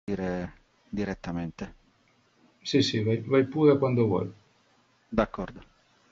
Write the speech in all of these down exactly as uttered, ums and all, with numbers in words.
partire direttamente. Sì, sì, vai, vai pure quando vuoi. D'accordo.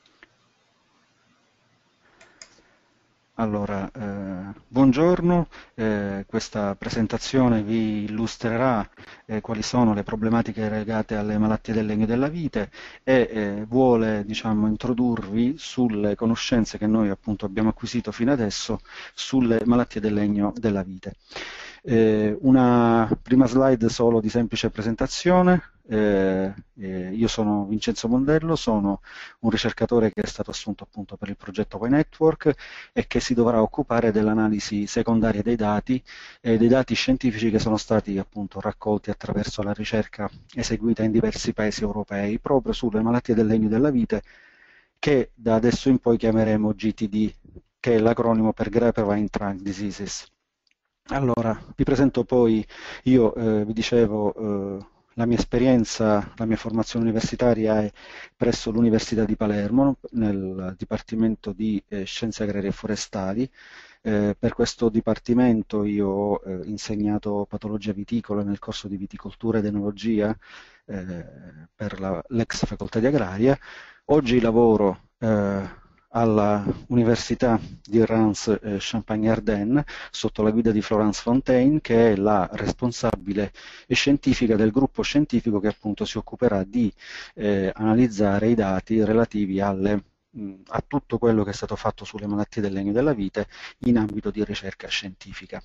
Allora, eh, buongiorno, eh, questa presentazione vi illustrerà eh, quali sono le problematiche legate alle malattie del legno della vite e eh, vuole, diciamo, introdurvi sulle conoscenze che noi appunto abbiamo acquisito fino adesso sulle malattie del legno della vite. Eh, una prima slide solo di semplice presentazione. Eh, eh, io sono Vincenzo Mondello, sono un ricercatore che è stato assunto appunto per il progetto Y Network e che si dovrà occupare dell'analisi secondaria dei dati e dei dati scientifici che sono stati appunto raccolti attraverso la ricerca eseguita in diversi paesi europei proprio sulle malattie del legno della vite che da adesso in poi chiameremo G T D, che è l'acronimo per Grapevine Trunk Diseases. Allora, vi presento poi, io eh, vi dicevo, eh, la mia esperienza, la mia formazione universitaria è presso l'Università di Palermo, nel Dipartimento di eh, Scienze Agrarie e Forestali. Eh, per questo dipartimento io ho eh, insegnato patologia viticola nel corso di viticoltura ed enologia eh, per la- l'ex facoltà di agraria. Oggi lavoro eh, alla Università di Reims eh, Champagne-Ardenne sotto la guida di Florence Fontaine, che è la responsabile scientifica del gruppo scientifico che appunto si occuperà di eh, analizzare i dati relativi alle, mh, a tutto quello che è stato fatto sulle malattie del legno della vite in ambito di ricerca scientifica.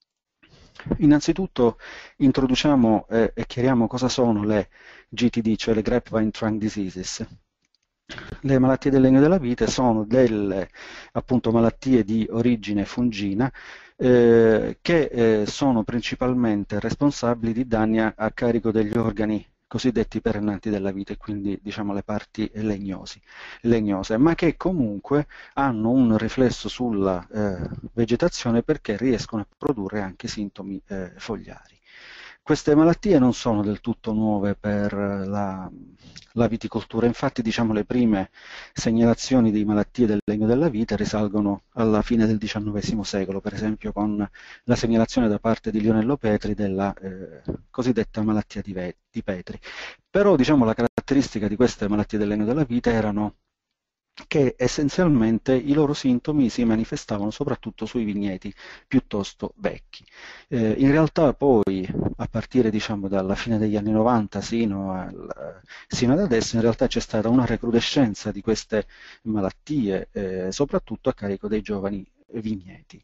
Innanzitutto introduciamo eh, e chiariamo cosa sono le G T D, cioè le Grapevine Trunk Diseases. Le malattie del legno della vite sono delle appunto malattie di origine fungina eh, che eh, sono principalmente responsabili di danni a, a carico degli organi cosiddetti perennati della vite, quindi diciamo le parti legnosi, legnose, ma che comunque hanno un riflesso sulla eh, vegetazione perché riescono a produrre anche sintomi eh, fogliari. Queste malattie non sono del tutto nuove per la, la viticoltura, infatti diciamo, le prime segnalazioni di malattie del legno della vite risalgono alla fine del diciannovesimo secolo, per esempio con la segnalazione da parte di Lionello Petri della eh, cosiddetta malattia di, di Petri. Però diciamo, la caratteristica di queste malattie del legno della vite erano che essenzialmente i loro sintomi si manifestavano soprattutto sui vigneti piuttosto vecchi. Eh, in realtà poi, a partire diciamo, dalla fine degli anni novanta sino, al, sino ad adesso, in realtà c'è stata una recrudescenza di queste malattie, eh, soprattutto a carico dei giovani vigneti.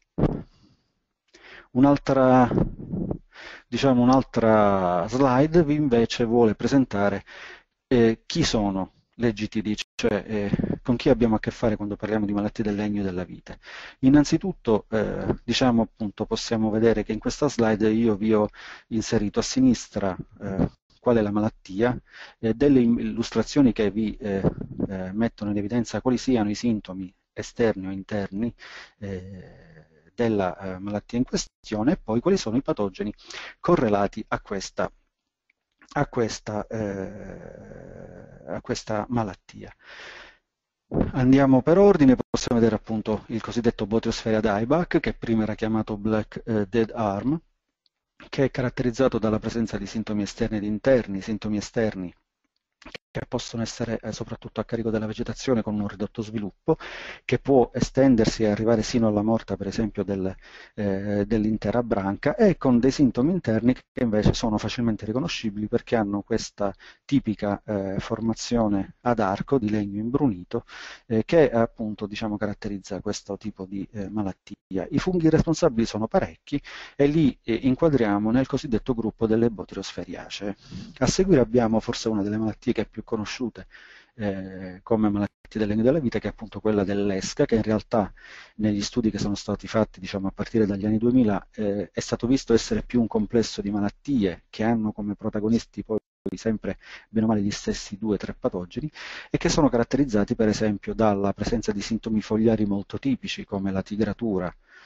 Un'altra, diciamo, un'altra slide vi invece vuole presentare eh, chi sono le G T D, cioè eh, con chi abbiamo a che fare quando parliamo di malattie del legno e della vite. Innanzitutto, eh, diciamo appunto, possiamo vedere che in questa slide io vi ho inserito a sinistra eh, qual è la malattia, eh, delle illustrazioni che vi eh, eh, mettono in evidenza quali siano i sintomi esterni o interni eh, della eh, malattia in questione e poi quali sono i patogeni correlati a questa, a questa, eh, a questa malattia. Andiamo per ordine, possiamo vedere appunto il cosiddetto Botryospharia dieback, che prima era chiamato Black eh, Dead Arm, che è caratterizzato dalla presenza di sintomi esterni ed interni, sintomi esterni che possono essere eh, soprattutto a carico della vegetazione con un ridotto sviluppo, che può estendersi e arrivare sino alla morte, per esempio, del, eh, dell'intera branca, e con dei sintomi interni che invece sono facilmente riconoscibili perché hanno questa tipica eh, formazione ad arco di legno imbrunito eh, che appunto diciamo, caratterizza questo tipo di eh, malattia. I funghi responsabili sono parecchi e li eh, inquadriamo nel cosiddetto gruppo delle botriosferiacee. A seguire abbiamo forse una delle malattie che è più conosciute eh, come malattie del legno della vita, che è appunto quella dell'Esca, che in realtà negli studi che sono stati fatti diciamo, a partire dagli anni duemila eh, è stato visto essere più un complesso di malattie che hanno come protagonisti poi sempre bene o male gli stessi due o tre patogeni e che sono caratterizzati per esempio dalla presenza di sintomi fogliari molto tipici come la tigratura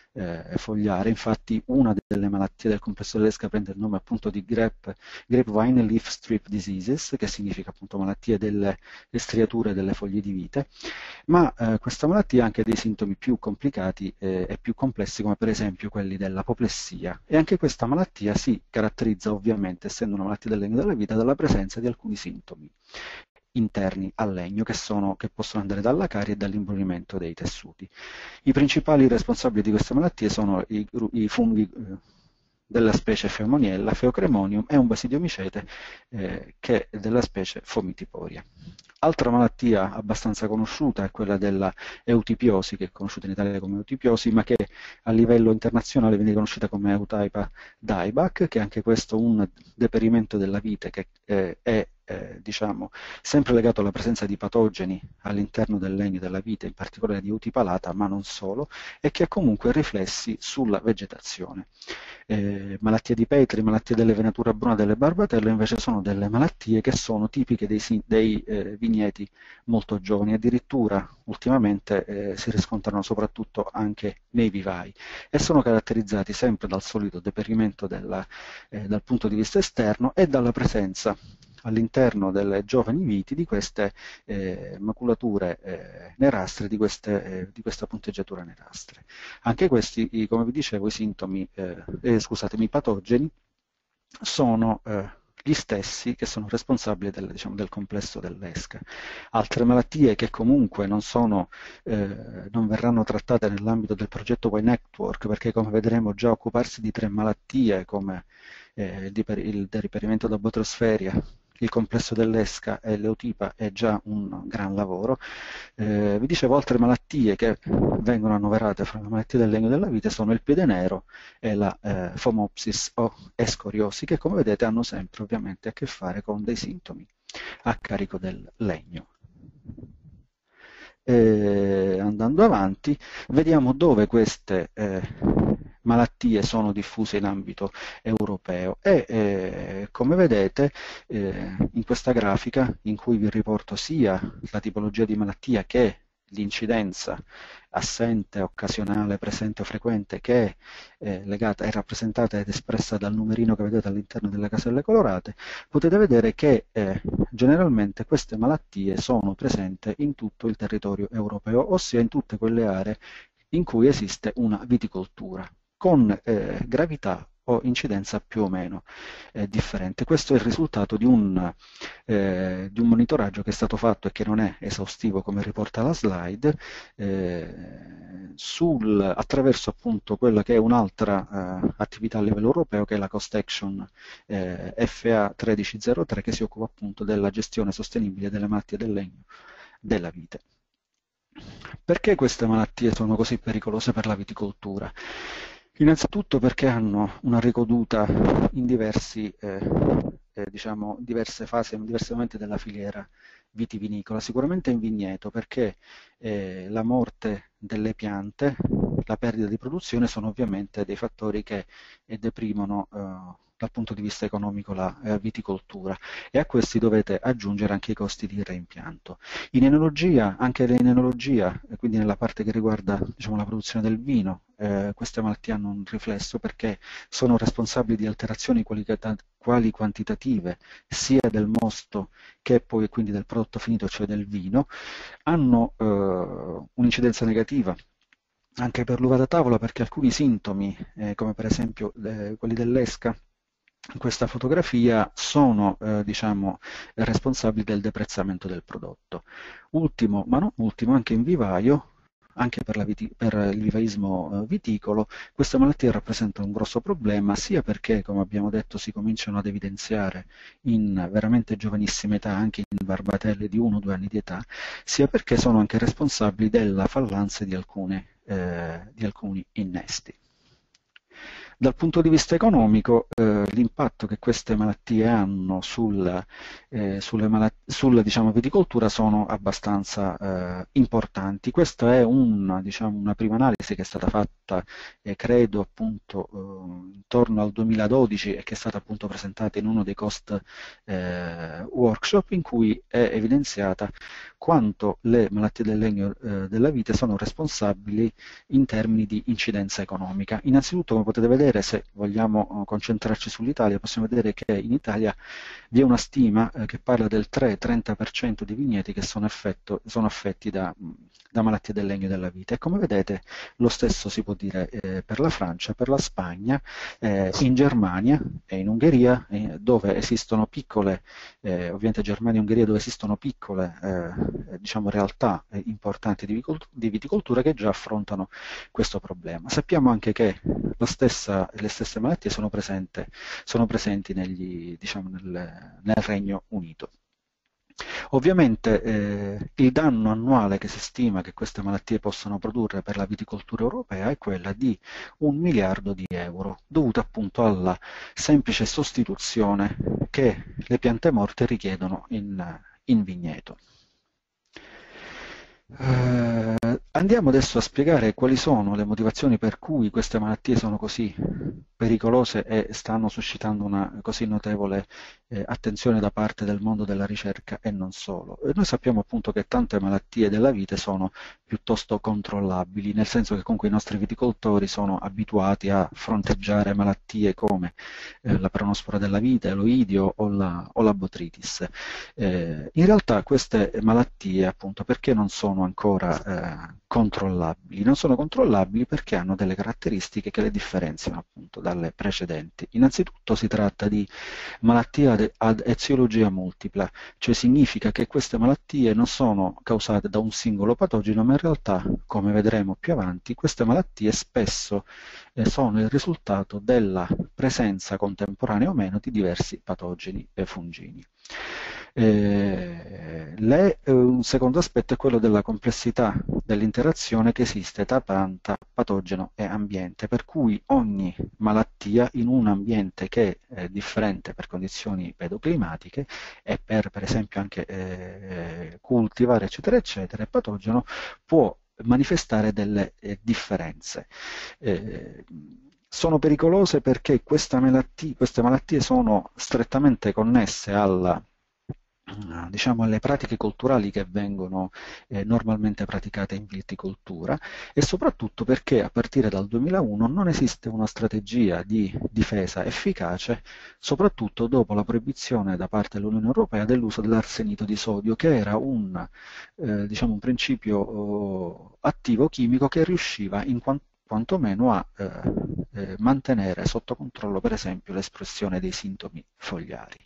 eh, fogliare. Infatti una delle malattie del complesso dell'Esca prende il nome appunto di grape, Grapevine Leaf Strip Diseases, che significa appunto malattie delle striature delle foglie di vite, ma eh, questa malattia ha anche dei sintomi più complicati eh, e più complessi, come per esempio quelli dell'apoplessia, e anche questa malattia si caratterizza ovviamente, essendo una malattia del legno della vita, dalla presenza di alcuni sintomi interni al legno che, sono, che possono andare dalla carie e dall'imbrunimento dei tessuti. I principali responsabili di queste malattie sono i, i funghi eh, della specie Pheumoniella, Pheocremonium, e un basidiomicete eh, che è della specie Fomitiporia. Altra malattia abbastanza conosciuta è quella della eutipiosi, che è conosciuta in Italia come eutipiosi, ma che a livello internazionale viene conosciuta come Eutaipa dieback, che è anche questo un deperimento della vite che eh, è eh, diciamo, sempre legato alla presenza di patogeni all'interno del legno della vite, in particolare di Eutipalata, ma non solo, e che ha comunque riflessi sulla vegetazione. Eh, malattie di Petri, malattie delle venature brune delle barbatelle invece sono delle malattie che sono tipiche dei, dei eh, vigneti molto giovani, addirittura ultimamente eh, si riscontrano soprattutto anche nei vivai, e sono caratterizzati sempre dal solito deperimento della, eh, dal punto di vista esterno e dalla presenza all'interno delle giovani viti di queste eh, maculature eh, nerastre, di, queste, eh, di questa punteggiatura nerastre. Anche questi, come vi dicevo, i sintomi, eh, eh, scusatemi, i patogeni sono eh, gli stessi che sono responsabili del, diciamo, del complesso dell'Esca. Altre malattie che comunque non, sono, eh, non verranno trattate nell'ambito del progetto Y Network, perché come vedremo già occuparsi di tre malattie come eh, il, il deriperimento da botrosferia, il complesso dell'Esca e l'Eutipa è già un gran lavoro. Eh, vi dicevo, altre malattie che vengono annoverate fra le malattie del legno della vite sono il piede nero e la eh, Phomopsis o escoriosi, che come vedete hanno sempre ovviamente a che fare con dei sintomi a carico del legno. Eh, andando avanti, vediamo dove queste eh, malattie sono diffuse in ambito europeo e eh, come vedete eh, in questa grafica, in cui vi riporto sia la tipologia di malattia che l'incidenza assente, occasionale, presente o frequente, che è eh, legata, è rappresentata ed espressa dal numerino che vedete all'interno delle caselle colorate, potete vedere che eh, generalmente queste malattie sono presenti in tutto il territorio europeo, ossia in tutte quelle aree in cui esiste una viticoltura, con eh, gravità o incidenza più o meno eh, differente. Questo è il risultato di un, eh, di un monitoraggio che è stato fatto e che non è esaustivo come riporta la slide, eh, sul, attraverso appunto quella che è un'altra eh, attività a livello europeo, che è la Cost Action eh, F A uno tre zero tre, che si occupa appunto della gestione sostenibile delle malattie del legno della vite. Perché queste malattie sono così pericolose per la viticoltura? Innanzitutto perché hanno una ricaduta in diversi, eh, eh, diciamo, diverse fasi, in diversi momenti della filiera vitivinicola. Sicuramente in vigneto, perché eh, la morte delle piante, la perdita di produzione sono ovviamente dei fattori che eh, deprimono eh, dal punto di vista economico la eh, viticoltura, e a questi dovete aggiungere anche i costi di reimpianto. In enologia, anche in enologia, quindi nella parte che riguarda, diciamo, la produzione del vino, eh, queste malattie hanno un riflesso perché sono responsabili di alterazioni quali, quali quantitative sia del mosto che poi quindi del prodotto finito, cioè del vino, hanno eh, un'incidenza negativa anche per l'uva da tavola, perché alcuni sintomi, eh, come per esempio eh, quelli dell'Esca, in questa fotografia sono eh, diciamo, responsabili del deprezzamento del prodotto. Ultimo, ma non ultimo, anche in vivaio, anche per, la viti- per il vivaismo eh, viticolo, queste malattie rappresentano un grosso problema, sia perché, come abbiamo detto, si cominciano ad evidenziare in veramente giovanissima età, anche in barbatelle di uno o due anni di età, sia perché sono anche responsabili della fallanza di, alcune, eh, di alcuni innesti. Dal punto di vista economico, eh, l'impatto che queste malattie hanno sul, eh, sulle malat- sulla diciamo, viticoltura sono abbastanza eh, importanti. Questa è una, diciamo, una prima analisi che è stata fatta, eh, credo, appunto, eh, intorno al duemiladodici e che è stata appunto presentata in uno dei cost eh, workshop in cui è evidenziata quanto le malattie del legno eh, della vite sono responsabili in termini di incidenza economica. Innanzitutto, come potete vedere, se vogliamo eh, concentrarci sull'Italia, possiamo vedere che in Italia vi è una stima eh, che parla del tre-trenta per cento di vigneti che sono, effetto, sono affetti da, da malattie del legno della vite. E come vedete lo stesso si può dire eh, per la Francia, per la Spagna, eh, in Germania e in Ungheria, eh, dove esistono piccole, eh, ovviamente Germania e Ungheria, dove esistono piccole eh, diciamo, realtà eh, importanti di, di viticoltura che già affrontano questo problema. Sappiamo anche che la stessa, le stesse malattie sono, presente, sono presenti negli, diciamo, nel, nel Regno Unito. Ovviamente eh, il danno annuale che si stima che queste malattie possano produrre per la viticoltura europea è quella di un miliardo di euro, dovuto appunto alla semplice sostituzione che le piante morte richiedono in, in vigneto. Eh, andiamo adesso a spiegare quali sono le motivazioni per cui queste malattie sono così pericolose e stanno suscitando una così notevole eh, attenzione da parte del mondo della ricerca e non solo. E noi sappiamo appunto che tante malattie della vite sono piuttosto controllabili, nel senso che comunque i nostri viticoltori sono abituati a fronteggiare malattie come eh, la peronospora della vite, l'oidio o la, o la botritis. Eh, in realtà queste malattie, appunto, perché non sono ancora eh, controllabili? Non sono controllabili perché hanno delle caratteristiche che le differenziano appunto dalle precedenti. Innanzitutto si tratta di malattie ad, ad eziologia multipla, cioè significa che queste malattie non sono causate da un singolo patogeno, ma in realtà, come vedremo più avanti, queste malattie spesso eh, sono il risultato della presenza contemporanea o meno di diversi patogeni e fungini. Eh, le, eh, un secondo aspetto è quello della complessità dell'interazione che esiste tra pianta, patogeno e ambiente, per cui ogni malattia in un ambiente che è differente per condizioni pedoclimatiche e per, per esempio anche eh, cultivare eccetera eccetera, il patogeno può manifestare delle eh, differenze. Eh, sono pericolose perché queste malattie, queste malattie sono strettamente connesse alla diciamo alle pratiche culturali che vengono eh, normalmente praticate in viticoltura e soprattutto perché a partire dal duemilauno non esiste una strategia di difesa efficace, soprattutto dopo la proibizione da parte dell'Unione Europea dell'uso dell'arsenito di sodio, che era un, eh, diciamo un principio oh, attivo chimico che riusciva in quanto quantomeno a eh, eh, mantenere sotto controllo per esempio l'espressione dei sintomi fogliari.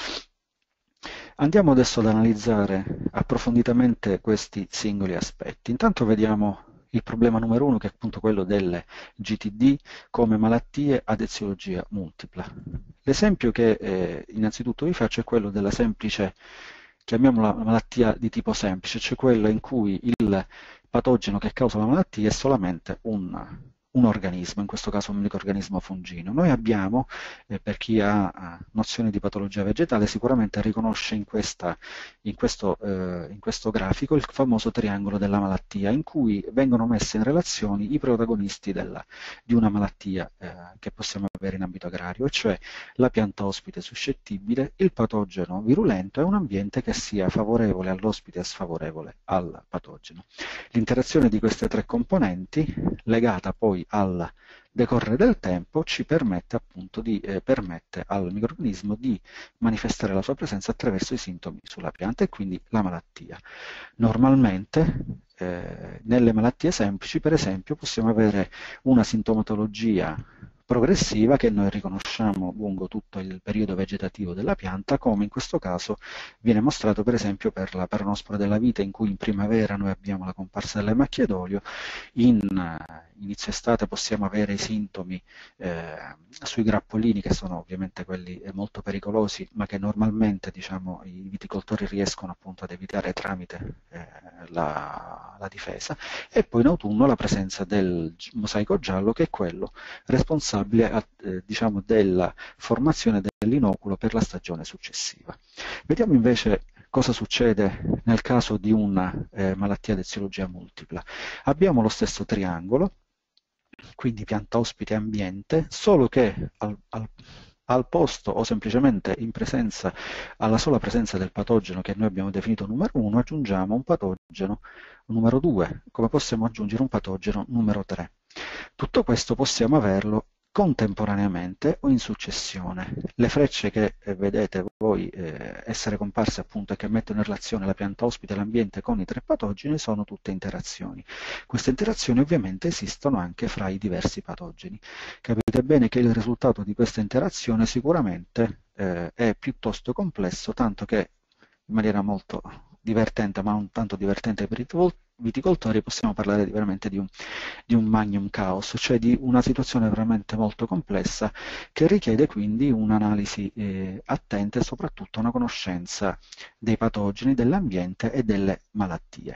Andiamo adesso ad analizzare approfonditamente questi singoli aspetti. Intanto vediamo il problema numero uno, che è appunto quello delle G T D come malattie ad eziologia multipla. L'esempio che eh, innanzitutto vi faccio è quello della semplice, chiamiamola malattia di tipo semplice, cioè quella in cui il patogeno che causa la malattia è solamente un, un organismo, in questo caso un microrganismo fungino. Noi abbiamo, eh, per chi ha eh, nozioni di patologia vegetale, sicuramente riconosce in, questa, in, questo, eh, in questo grafico il famoso triangolo della malattia, in cui vengono messe in relazione i protagonisti della, di una malattia eh, che possiamo avere in ambito agrario, e cioè la pianta ospite suscettibile, il patogeno virulento e un ambiente che sia favorevole all'ospite e sfavorevole al patogeno. L'interazione di queste tre componenti, legata poi al decorrere del tempo, ci permette appunto di eh, permette al microrganismo di manifestare la sua presenza attraverso i sintomi sulla pianta e quindi la malattia. Normalmente eh, nelle malattie semplici, per esempio, possiamo avere una sintomatologia progressiva che noi riconosciamo lungo tutto il periodo vegetativo della pianta, come in questo caso viene mostrato per esempio per la peronospora della vite, in cui in primavera noi abbiamo la comparsa delle macchie d'olio, in inizio estate possiamo avere i sintomi eh, sui grappolini, che sono ovviamente quelli molto pericolosi, ma che normalmente diciamo, i viticoltori riescono appunto ad evitare tramite eh, la, la difesa, e poi in autunno la presenza del mosaico giallo, che è quello responsabile responsabile a, eh, diciamo, della formazione dell'inoculo per la stagione successiva. Vediamo invece cosa succede nel caso di una eh, malattia di eziologia multipla. Abbiamo lo stesso triangolo, quindi pianta ospite ambiente, solo che al, al, al posto o semplicemente in presenza, alla sola presenza del patogeno che noi abbiamo definito numero uno, aggiungiamo un patogeno numero due, come possiamo aggiungere un patogeno numero tre. Tutto questo possiamo averlo contemporaneamente o in successione. Le frecce che eh, vedete voi eh, essere comparse appunto e che mettono in relazione la pianta ospite e l'ambiente con i tre patogeni sono tutte interazioni. Queste interazioni ovviamente esistono anche fra i diversi patogeni. Capite bene che il risultato di questa interazione sicuramente eh, è piuttosto complesso, tanto che in maniera molto divertente, ma non tanto divertente per i viticoltori, possiamo parlare di, veramente di un, di un magnum chaos, cioè di una situazione veramente molto complessa che richiede quindi un'analisi eh, attenta e soprattutto una conoscenza dei patogeni, dell'ambiente e delle malattie.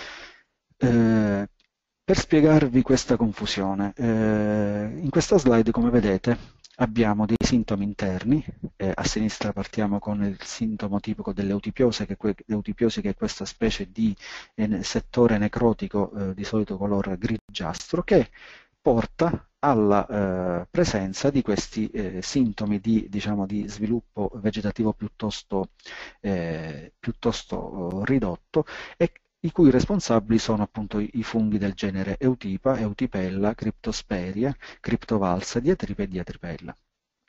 Eh, per spiegarvi questa confusione, eh, in questa slide, come vedete, abbiamo dei sintomi interni. Eh, a sinistra partiamo con il sintomo tipico dell'eutipiosi, che, l'eutipiosi che è questa specie di eh, settore necrotico eh, di solito color grigiastro, che porta alla eh, presenza di questi eh, sintomi di, diciamo, di sviluppo vegetativo piuttosto, eh, piuttosto oh, ridotto, e i cui responsabili sono appunto i funghi del genere Eutipa, Eutipella, Cryptosperia, Cryptovalsa, Diatriba e Diatripella.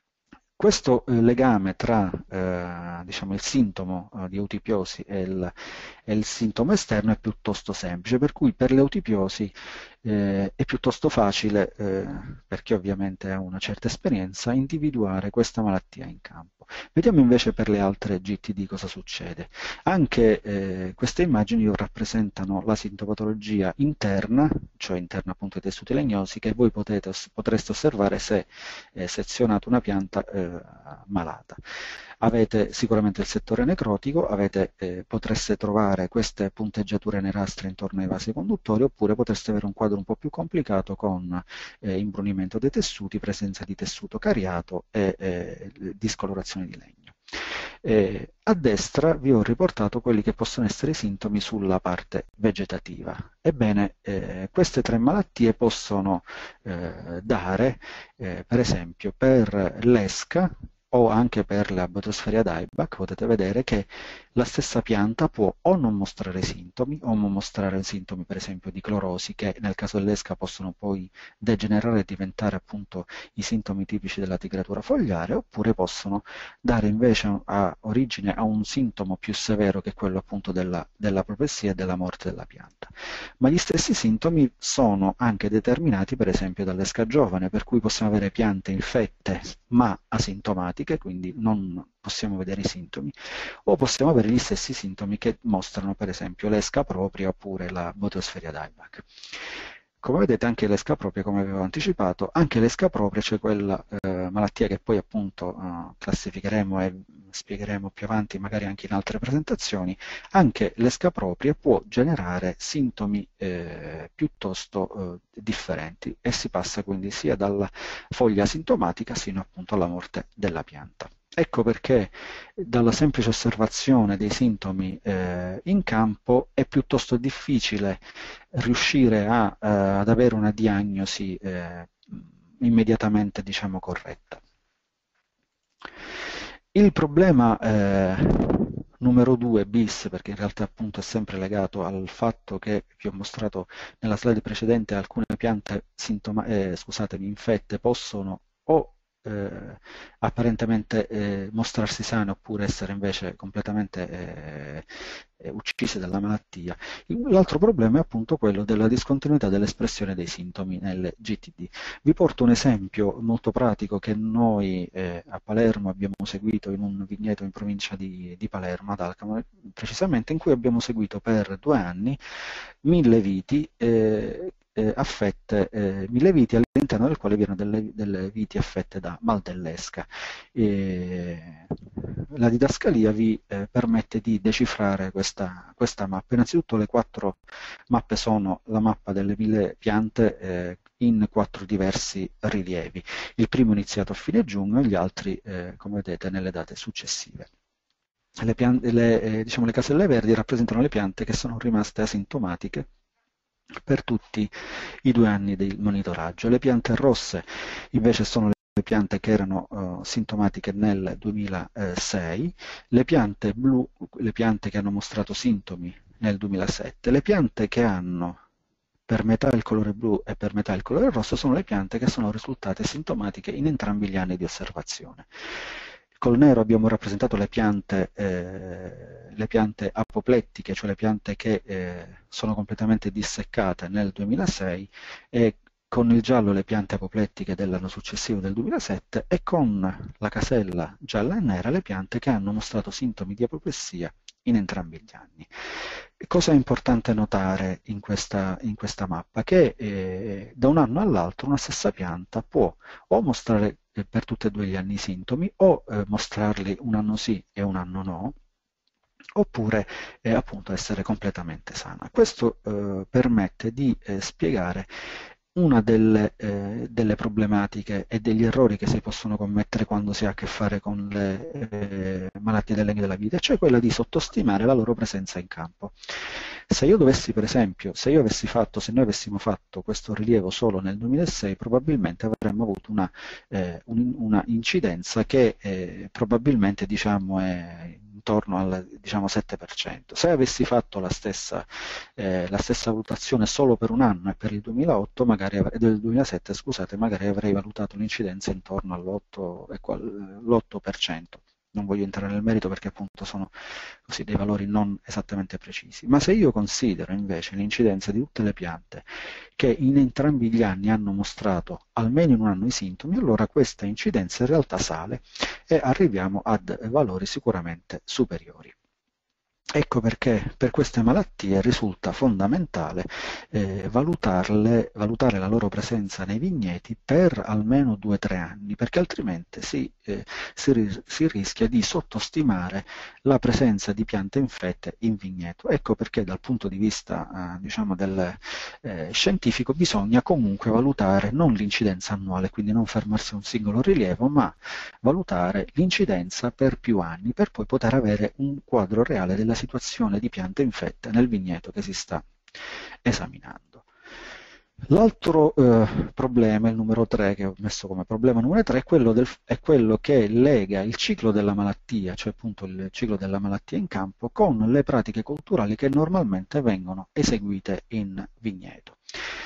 Questo eh, legame tra eh, diciamo, il sintomo eh, di eutipiosi e il, e il sintomo esterno è piuttosto semplice, per cui per l'eutipiosi eh, è piuttosto facile, eh, per chi ovviamente ha una certa esperienza, individuare questa malattia in campo. Vediamo invece per le altre G T D cosa succede. Anche eh, queste immagini rappresentano la sintomatologia interna, cioè interna appunto ai tessuti legnosi, che voi potete, potreste osservare se eh, sezionate una pianta eh, malata. Avete sicuramente il settore necrotico, avete, eh, potreste trovare queste punteggiature nerastre intorno ai vasi conduttori, oppure potreste avere un quadro un po' più complicato con eh, imbrunimento dei tessuti, presenza di tessuto cariato e eh, discolorazione di legno. Eh, a destra vi ho riportato quelli che possono essere i sintomi sulla parte vegetativa. Ebbene, eh, queste tre malattie possono eh, dare, eh, per esempio, per l'esca o anche per la Botryopsera dieback, potete vedere che la stessa pianta può o non mostrare sintomi, o mostrare sintomi per esempio di clorosi, che nel caso dell'esca possono poi degenerare e diventare appunto i sintomi tipici della tigratura fogliare, oppure possono dare invece a origine a un sintomo più severo, che è quello appunto della, dell'apoplessia e della morte della pianta. Ma gli stessi sintomi sono anche determinati per esempio dall'esca giovane, per cui possiamo avere piante infette ma asintomatiche, quindi non possiamo vedere i sintomi, o possiamo avere gli stessi sintomi che mostrano per esempio l'esca propria oppure la Botryopsera dieback. Come vedete anche l'esca propria, come avevo anticipato, anche l'esca propria, cioè quella eh, malattia che poi appunto eh, classificheremo e spiegheremo più avanti, magari anche in altre presentazioni, anche l'esca propria può generare sintomi eh, piuttosto eh, differenti, e si passa quindi sia dalla foglia asintomatica sino appunto alla morte della pianta. Ecco perché dalla semplice osservazione dei sintomi eh, in campo è piuttosto difficile riuscire a, eh, ad avere una diagnosi eh, immediatamente, diciamo, corretta. Il problema eh, numero due bis, perché in realtà appunto è sempre legato al fatto che vi ho mostrato nella slide precedente, alcune piante sintoma eh, scusatemi, infette possono o Eh, apparentemente eh, mostrarsi sane oppure essere invece completamente eh, eh, uccise dalla malattia. L'altro problema è appunto quello della discontinuità dell'espressione dei sintomi nelle G T D. Vi porto un esempio molto pratico che noi eh, a Palermo abbiamo seguito in un vigneto in provincia di, di Palermo, ad Alcamo, precisamente, in cui abbiamo seguito per due anni mille viti eh, eh, affette, eh, mille viti all'interno del quale vi erano delle, delle viti affette da mal dell'esca. E la didascalia vi eh, permette di decifrare questa, questa mappa. Innanzitutto le quattro mappe sono la mappa delle mille piante eh, in quattro diversi rilievi. Il primo iniziato a fine giugno e gli altri, eh, come vedete, nelle date successive. Le, piante, le, eh, diciamo, le caselle verdi rappresentano le piante che sono rimaste asintomatiche per tutti i due anni del monitoraggio. Le piante rosse invece sono le piante che erano uh, sintomatiche nel duemilasei, le piante blu, le piante che hanno mostrato sintomi nel duemilasette, le piante che hanno per metà il colore blu e per metà il colore rosso sono le piante che sono risultate sintomatiche in entrambi gli anni di osservazione. Col nero abbiamo rappresentato le piante, eh, le piante apoplettiche, cioè le piante che eh, sono completamente disseccate nel duemilasei, e con il giallo le piante apoplettiche dell'anno successivo, del duemilasette, e con la casella gialla e nera le piante che hanno mostrato sintomi di apoplessia in entrambi gli anni. Cosa è importante notare in questa, in questa mappa? Che eh, da un anno all'altro una stessa pianta può o mostrare eh, per tutti e due gli anni i sintomi, o eh, mostrarli un anno sì e un anno no, oppure eh, appunto essere completamente sana. Questo eh, permette di eh, spiegare una delle, eh, delle problematiche e degli errori che si possono commettere quando si ha a che fare con le eh, malattie del legno della vita, cioè quella di sottostimare la loro presenza in campo. Se io dovessi, per esempio, se io avessi fatto, se noi avessimo fatto questo rilievo solo nel duemilasei, probabilmente avremmo avuto una, eh, un, una incidenza che eh, probabilmente, diciamo, è intorno al, diciamo, sette per cento. Se avessi fatto la stessa, eh, la stessa valutazione solo per un anno e per il duemilaotto, magari avrei, del duemilasette, scusate, magari avrei valutato l'incidenza intorno all'otto per cento. Non voglio entrare nel merito perché appunto sono così dei valori non esattamente precisi. Ma se io considero invece l'incidenza di tutte le piante che in entrambi gli anni hanno mostrato almeno in un anno i sintomi, allora questa incidenza in realtà sale e arriviamo a valori sicuramente superiori. Ecco perché per queste malattie risulta fondamentale eh, valutarle, valutare la loro presenza nei vigneti per almeno due o tre anni, perché altrimenti si, eh, si, si rischia di sottostimare la presenza di piante infette in vigneto. Ecco perché dal punto di vista eh, diciamo del, eh, scientifico bisogna comunque valutare non l'incidenza annuale, quindi non fermarsi a un singolo rilievo, ma valutare l'incidenza per più anni, per poi poter avere un quadro reale della situazione di piante infette nel vigneto che si sta esaminando. L'altro eh, problema, il numero tre, che ho messo come problema numero tre, è quello, del, è quello che lega il ciclo della malattia, cioè appunto il ciclo della malattia in campo, con le pratiche culturali che normalmente vengono eseguite in vigneto.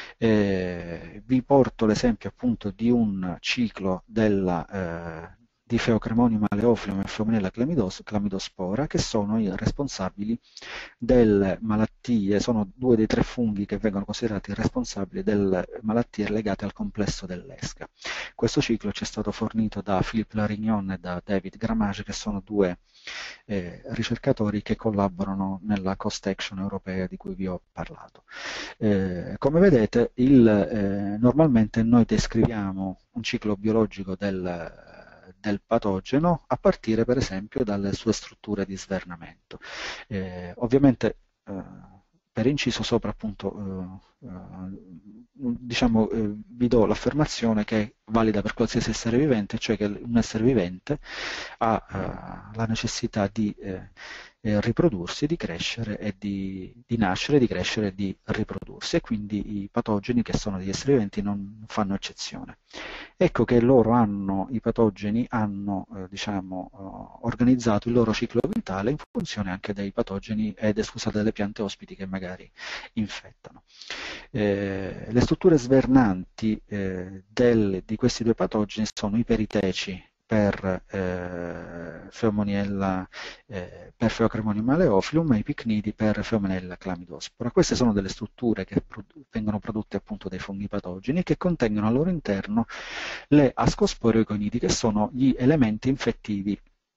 Eh, vi porto l'esempio appunto di un ciclo della, eh, di Pheocremonium aleofilum e Pheomenella clamidos, clamidospora, che sono i responsabili delle malattie, sono due dei tre funghi che vengono considerati responsabili delle malattie legate al complesso dell'esca. Questo ciclo ci è stato fornito da Philippe Larignon e da David Gramage, che sono due eh, ricercatori che collaborano nella Cost Action europea di cui vi ho parlato. Eh, come vedete, il, eh, normalmente noi descriviamo un ciclo biologico del del patogeno a partire per esempio dalle sue strutture di svernamento. Eh, ovviamente eh, per inciso sopra appunto eh, eh, diciamo eh, vi do l'affermazione che è valida per qualsiasi essere vivente, cioè che un essere vivente ha eh, la necessità di eh, eh, riprodursi, di crescere e di, di nascere, di crescere e di riprodursi, e quindi i patogeni che sono degli esseri viventi non fanno eccezione. Ecco che loro hanno, i patogeni hanno eh, diciamo, eh, organizzato il loro ciclo vitale in funzione anche dei patogeni ed eh, scusate, delle piante ospiti che magari infettano. Eh, le strutture svernanti eh, del, di questi due patogeni sono i periteci per eh, Pheomoniella, eh, per Pheocremonium aleofilum, e i picnidi per Pheomenella clamidospora. Queste sono delle strutture che pro vengono prodotte appunto dai funghi patogeni, che contengono al loro interno le ascosporoiconidi, che sono gli elementi infettivi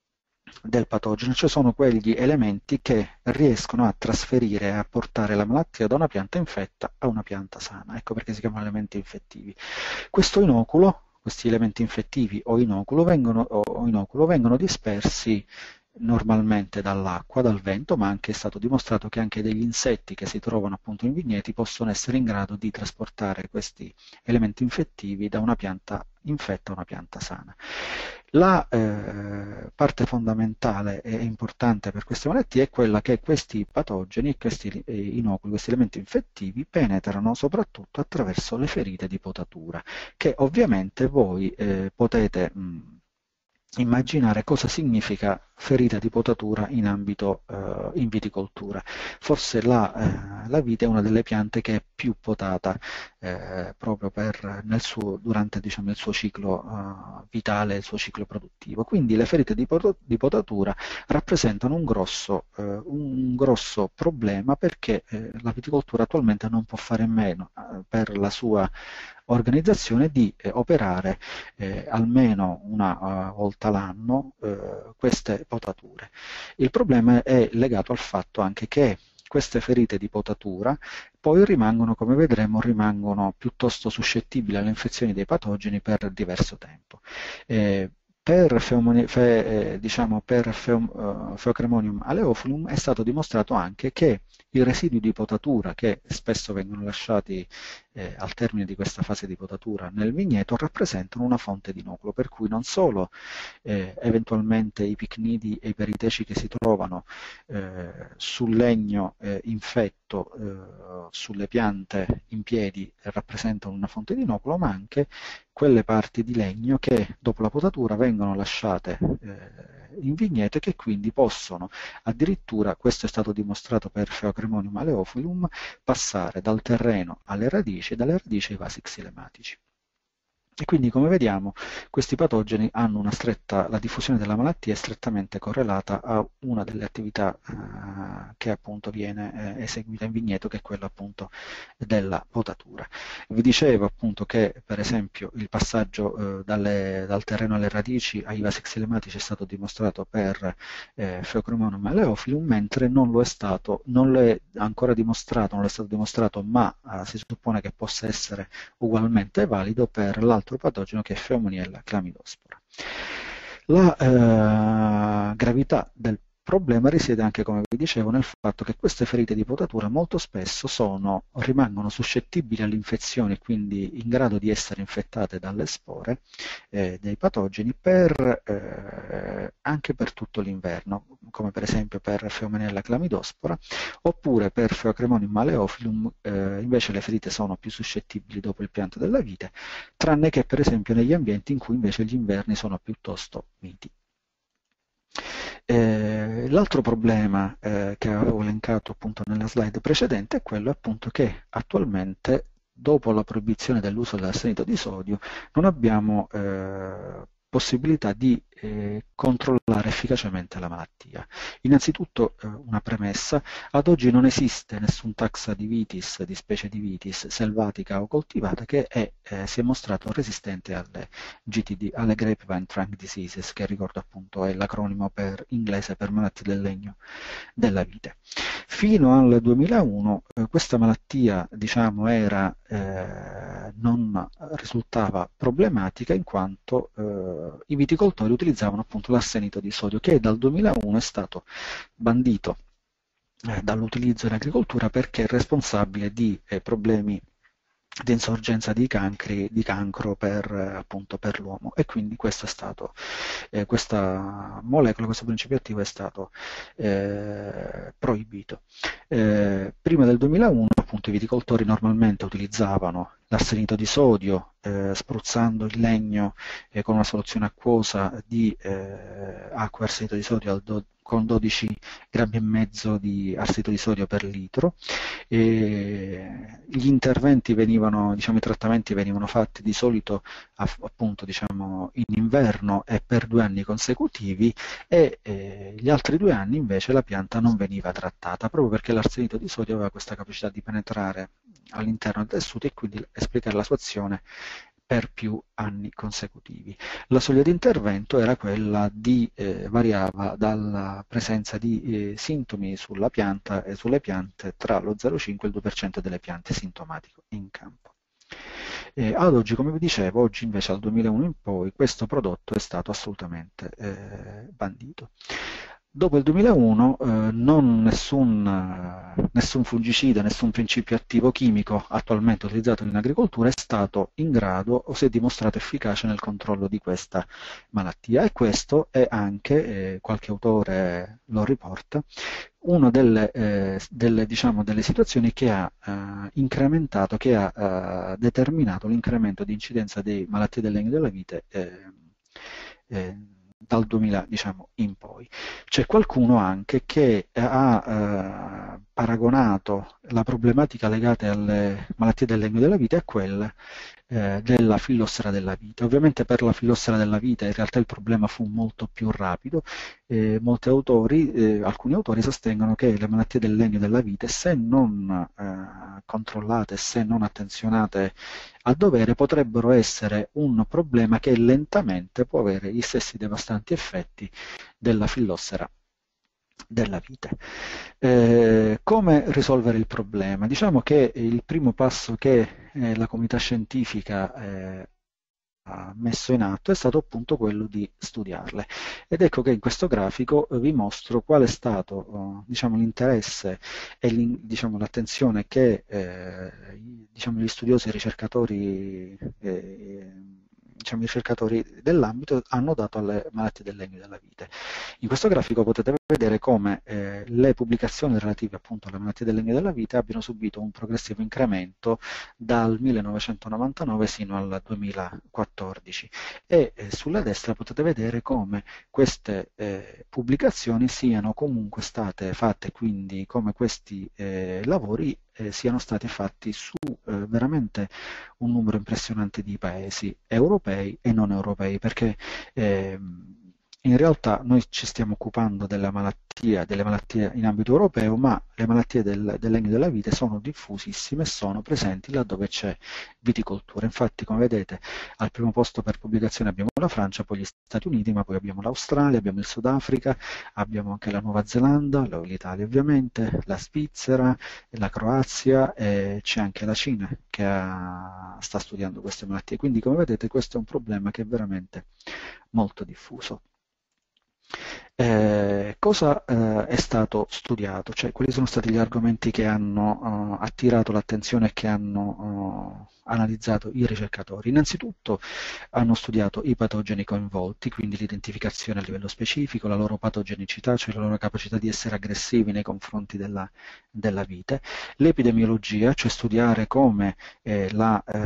del patogeno, cioè sono quegli elementi che riescono a trasferire e a portare la malattia da una pianta infetta a una pianta sana. Ecco perché si chiamano elementi infettivi. Questo inoculo, questi elementi infettivi o inoculo vengono, o inoculo vengono dispersi normalmente dall'acqua, dal vento, ma anche è stato dimostrato che anche degli insetti che si trovano appunto in vigneti possono essere in grado di trasportare questi elementi infettivi da una pianta infetta a una pianta sana. La eh, parte fondamentale e importante per queste malattie è quella che questi patogeni, questi eh, inoculi, questi elementi infettivi penetrano soprattutto attraverso le ferite di potatura, che ovviamente voi eh, potete mh, immaginare cosa significa ferita di potatura in ambito eh, in viticoltura. Forse la, eh, la vite è una delle piante che è più potata eh, proprio per, nel suo, durante diciamo, il suo ciclo eh, vitale, il suo ciclo produttivo. Quindi le ferite di, pot di potatura rappresentano un grosso, eh, un grosso problema perché eh, la viticoltura attualmente non può fare meno eh, per la sua organizzazione di eh, operare eh, almeno una uh, volta l'anno eh, queste potature. Il problema è legato al fatto anche che queste ferite di potatura poi rimangono, come vedremo, rimangono piuttosto suscettibili alle infezioni dei patogeni per diverso tempo. Eh, per, feomoni, fe, eh, diciamo, per feom, uh, Pheocremonium aleophilum è stato dimostrato anche che i residui di potatura che spesso vengono lasciati eh, al termine di questa fase di potatura nel vigneto rappresentano una fonte di nucleo, per cui non solo eh, eventualmente i picnidi e i periteci che si trovano eh, sul legno eh, infetto, eh, sulle piante in piedi rappresentano una fonte di nucleo, ma anche quelle parti di legno che dopo la potatura vengono lasciate eh, in vigneto e che quindi possono addirittura, questo è stato dimostrato per Pheocremonium aleophilum, passare dal terreno alle radici e dalle radici ai vasi xilemmatici. E quindi, come vediamo, questi patogeni hanno una stretta, la diffusione della malattia è strettamente correlata a una delle attività eh, che appunto viene eh, eseguita in vigneto, che è quella appunto della potatura. Vi dicevo appunto che per esempio il passaggio eh, dalle, dal terreno alle radici ai vasi xilemmatici è stato dimostrato per eh, Pheocremonium aleophilum, mentre non lo è stato, non lo è ancora dimostrato, non è stato dimostrato, ma eh, si suppone che possa essere ugualmente valido per l'altro patogeno che è Pheumoniella clamidospora. La eh, gravità del problema risiede anche, come vi dicevo, nel fatto che queste ferite di potatura molto spesso sono, rimangono suscettibili alle infezioni e quindi in grado di essere infettate dalle spore eh, dei patogeni per, eh, anche per tutto l'inverno, come per esempio per Pheumoniella clamidospora, oppure per Pheocremonium aleophilum eh, invece le ferite sono più suscettibili dopo il pianto della vite, tranne che per esempio negli ambienti in cui invece gli inverni sono piuttosto miti. Eh, l'altro problema eh, che avevo elencato appunto nella slide precedente è quello appunto che attualmente, dopo la proibizione dell'uso dell'arsenito di sodio, non abbiamo eh, possibilità di eh, controllare efficacemente la malattia. Innanzitutto eh, una premessa: ad oggi non esiste nessun taxa di vitis, di specie di vitis selvatica o coltivata che è, eh, si è mostrato resistente alle G T D, alle Grapevine Trunk Diseases, che ricordo appunto è l'acronimo per inglese per malattie del legno della vite. Fino al duemilauno eh, questa malattia, diciamo, era, eh, non risultava problematica in quanto eh, i viticoltori utilizzavano appunto l'arsenito di sodio, che dal duemilauno è stato bandito eh, dall'utilizzo in agricoltura perché è responsabile di eh, problemi di insorgenza di cancri, di cancro per, appunto, per l'uomo, e quindi questo è stato, eh, questa molecola, questo principio attivo è stato eh, proibito. Eh, prima del duemilauno appunto i viticoltori normalmente utilizzavano l'arsenito di sodio eh, spruzzando il legno eh, con una soluzione acquosa di eh, acqua e arsenito di sodio al do con dodici grammi e mezzo di arsenito di sodio per litro. E gli interventi venivano, diciamo, i trattamenti venivano fatti di solito appunto diciamo in inverno e per due anni consecutivi, e eh, gli altri due anni invece la pianta non veniva trattata proprio perché l'arsenito di sodio aveva questa capacità di penetrare all'interno del tessuto e quindi esplicare la sua azione per più anni consecutivi. La soglia di intervento era quella di, eh, variava dalla presenza di eh, sintomi sulla pianta e sulle piante tra lo zero virgola cinque e il due per cento delle piante sintomatiche in campo. Eh, ad oggi, come vi dicevo, oggi invece dal duemilauno in poi questo prodotto è stato assolutamente eh, bandito. Dopo il duemilauno eh, non nessun, eh, nessun fungicida, nessun principio attivo chimico attualmente utilizzato in agricoltura è stato in grado o si è dimostrato efficace nel controllo di questa malattia, e questo è anche, eh, qualche autore lo riporta, una delle, eh, delle, diciamo, delle situazioni che ha eh, incrementato, che ha eh, determinato l'incremento di incidenza di malattie del legno della vite eh, eh, dal duemila, diciamo, in poi. C'è qualcuno anche che ha eh, paragonato la problematica legata alle malattie del legno della vite a quella eh, della fillossera della vite. Ovviamente per la fillossera della vite in realtà il problema fu molto più rapido. Eh, molti autori, eh, alcuni autori sostengono che le malattie del legno della vite, se non eh, controllate, se non attenzionate a dovere, potrebbero essere un problema che lentamente può avere gli stessi devastanti effetti della fillossera della vite. Eh, come risolvere il problema? Diciamo che il primo passo che eh, la comunità scientifica eh, ha messo in atto è stato appunto quello di studiarle, ed ecco che in questo grafico eh, vi mostro qual è stato eh, diciamo, l'interesse e l'in- diciamo, l'attenzione che eh, i- diciamo, gli studiosi e i ricercatori eh, diciamo, i ricercatori dell'ambito hanno dato alle malattie del legno e della vite. In questo grafico potete vedere come eh, le pubblicazioni relative appunto alle malattie del legno e della vite abbiano subito un progressivo incremento dal millenovecentonovantanove sino al duemilaquattordici, e eh, sulla destra potete vedere come queste eh, pubblicazioni siano comunque state fatte, quindi come questi eh, lavori eh, siano stati fatti su eh, veramente un numero impressionante di paesi europei e non europei, perché ehm, in realtà noi ci stiamo occupando della malattia, delle malattie in ambito europeo, ma le malattie del, del legno della vite sono diffusissime e sono presenti laddove c'è viticoltura. Infatti, come vedete, al primo posto per pubblicazione abbiamo la Francia, poi gli Stati Uniti, ma poi abbiamo l'Australia, abbiamo il Sudafrica, abbiamo anche la Nuova Zelanda, l'Italia ovviamente, la Svizzera, la Croazia, e c'è anche la Cina che ha, sta studiando queste malattie. Quindi, come vedete, questo è un problema che è veramente molto diffuso. Eh, cosa eh, è stato studiato? Cioè, quali sono stati gli argomenti che hanno eh, attirato l'attenzione e che hanno eh, analizzato i ricercatori? Innanzitutto hanno studiato i patogeni coinvolti, quindi l'identificazione a livello specifico, la loro patogenicità, cioè la loro capacità di essere aggressivi nei confronti della, della vite, l'epidemiologia, cioè studiare come eh, la, eh,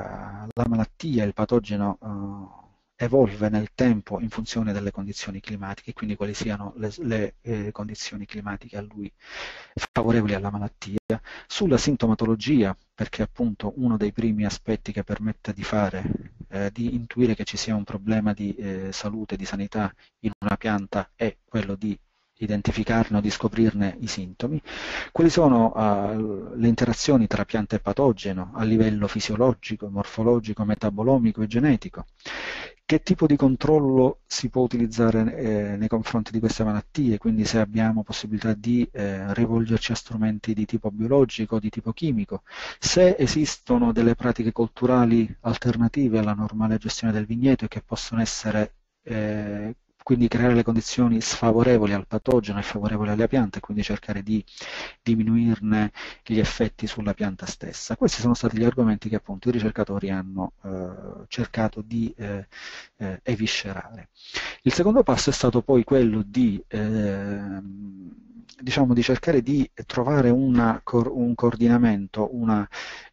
la malattia, il patogeno eh, evolve nel tempo in funzione delle condizioni climatiche, quindi quali siano le, le eh, condizioni climatiche a lui favorevoli alla malattia, sulla sintomatologia, perché appunto uno dei primi aspetti che permette di fare, eh, di intuire che ci sia un problema di eh, salute, di sanità in una pianta, è quello di identificarne o di scoprirne i sintomi, quali sono uh, le interazioni tra pianta e patogeno a livello fisiologico, morfologico, metabolomico e genetico, che tipo di controllo si può utilizzare eh, nei confronti di queste malattie, quindi se abbiamo possibilità di eh, rivolgerci a strumenti di tipo biologico o di tipo chimico, se esistono delle pratiche culturali alternative alla normale gestione del vigneto e che possono essere eh, quindi creare le condizioni sfavorevoli al patogeno e favorevoli alle piante, quindi cercare di diminuirne gli effetti sulla pianta stessa. Questi sono stati gli argomenti che appunto i ricercatori hanno eh, cercato di eh, eh, eviscerare. Il secondo passo è stato poi quello di, eh, diciamo, di cercare di trovare una, un coordinamento, una,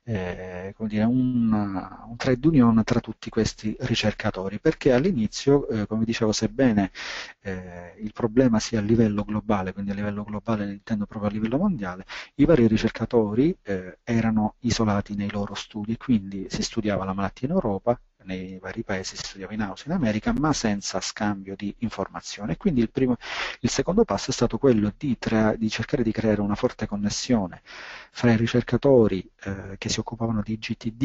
eh, come dire, un, un trade union tra tutti questi ricercatori, perché all'inizio, eh, come dicevo, sebbene eh, il problema sia a livello globale, quindi a livello globale intendo proprio a livello mondiale, i vari ricercatori eh, erano isolati nei loro studi, quindi si studiava la malattia in Europa, nei vari paesi si studiava in Austria, in America, ma senza scambio di informazioni. Quindi il, primo, il secondo passo è stato quello di, tra, di cercare di creare una forte connessione fra i ricercatori eh, che si occupavano di G T D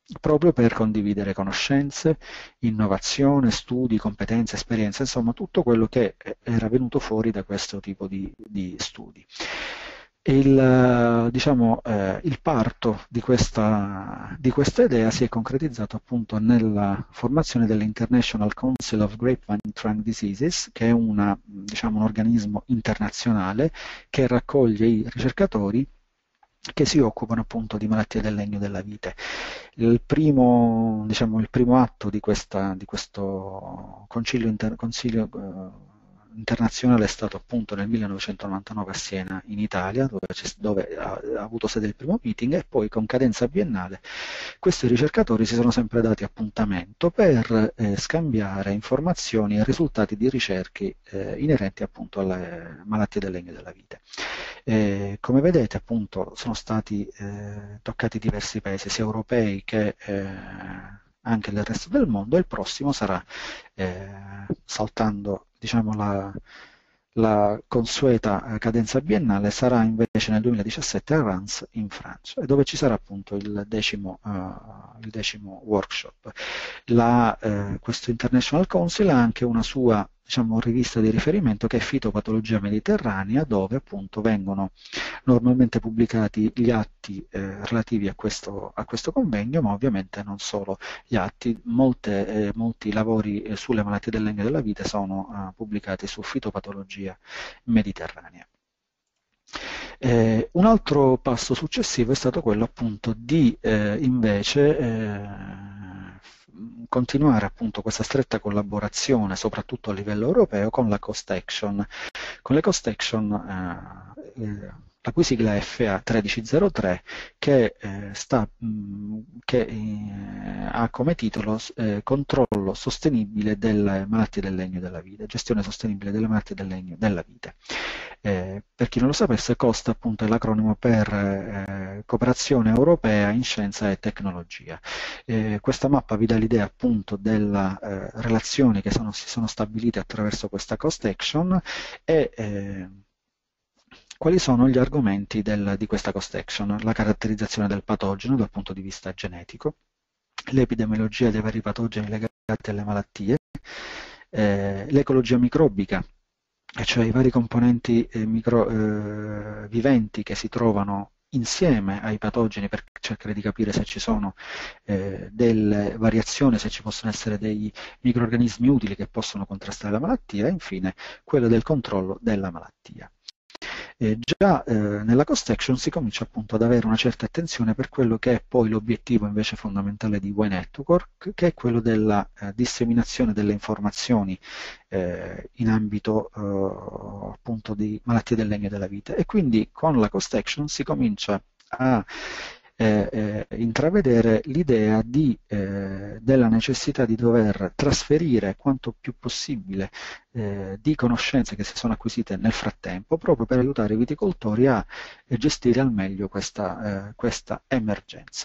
proprio per condividere conoscenze, innovazione, studi, competenze, esperienze, insomma tutto quello che era venuto fuori da questo tipo di, di studi. Il, eh, diciamo, eh, il parto di questa, di questa idea si è concretizzato appunto nella formazione dell'International Council of Grapevine Trunk Diseases, che è una, diciamo, un organismo internazionale che raccoglie i ricercatori che si occupano appunto di malattie del legno della vite. Il primo, diciamo, il primo atto di, questa, di questo concilio, inter, consiglio, eh, internazionale è stato appunto nel millenovecentonovantanove a Siena in Italia, dove, dove ha, ha avuto sede il primo meeting, e poi con cadenza biennale questi ricercatori si sono sempre dati appuntamento per eh, scambiare informazioni e risultati di ricerche eh, inerenti appunto alle malattie del legno della vite. Eh, come vedete appunto sono stati eh, toccati diversi paesi, sia europei che eh, anche del resto del mondo, e il prossimo sarà, eh, saltando diciamo, la, la consueta cadenza biennale, sarà invece nel duemiladiciassette a Reims in Francia, dove ci sarà appunto il decimo, uh, il decimo workshop. La, eh, questo International Council ha anche una sua, diciamo, rivista di riferimento che è Fitopatologia Mediterranea, dove appunto vengono normalmente pubblicati gli atti eh, relativi a questo, a questo convegno, ma ovviamente non solo gli atti, molte, eh, molti lavori eh, sulle malattie del legno della vite sono eh, pubblicati su Fitopatologia Mediterranea. Eh, un altro passo successivo è stato quello appunto di eh, invece eh, continuare appunto questa stretta collaborazione, soprattutto a livello europeo, con la Cost Action. Con le Cost Action, eh, eh, la cui sigla è F A tredici zero tre, che, eh, sta, mh, che eh, ha come titolo eh, Controllo sostenibile delle malattie del legno e della vite, gestione sostenibile delle malattie del legno e della vite. Eh, per chi non lo sapesse, COST appunto è l'acronimo per eh, Cooperazione Europea in Scienza e Tecnologia. Eh, questa mappa vi dà l'idea appunto delle eh, relazioni che sono, si sono stabilite attraverso questa Cost Action e eh, quali sono gli argomenti del, di questa Cost Action: la caratterizzazione del patogeno dal punto di vista genetico, l'epidemiologia dei vari patogeni legati alle malattie, eh, l'ecologia microbica, cioè i vari componenti eh, micro, eh, viventi che si trovano insieme ai patogeni per cercare di capire se ci sono eh, delle variazioni, se ci possono essere dei microrganismi utili che possono contrastare la malattia, e infine quello del controllo della malattia. E già eh, nella Cost Action si comincia appunto ad avere una certa attenzione per quello che è poi l'obiettivo invece fondamentale di Y Network, che è quello della eh, disseminazione delle informazioni eh, in ambito eh, appunto di malattie del legno e della vite, e quindi con la Cost Action si comincia a eh, eh, intravedere l'idea di, eh, della necessità di dover trasferire quanto più possibile eh, di conoscenze che si sono acquisite nel frattempo, proprio per aiutare i viticoltori a eh, gestire al meglio questa, eh, questa emergenza.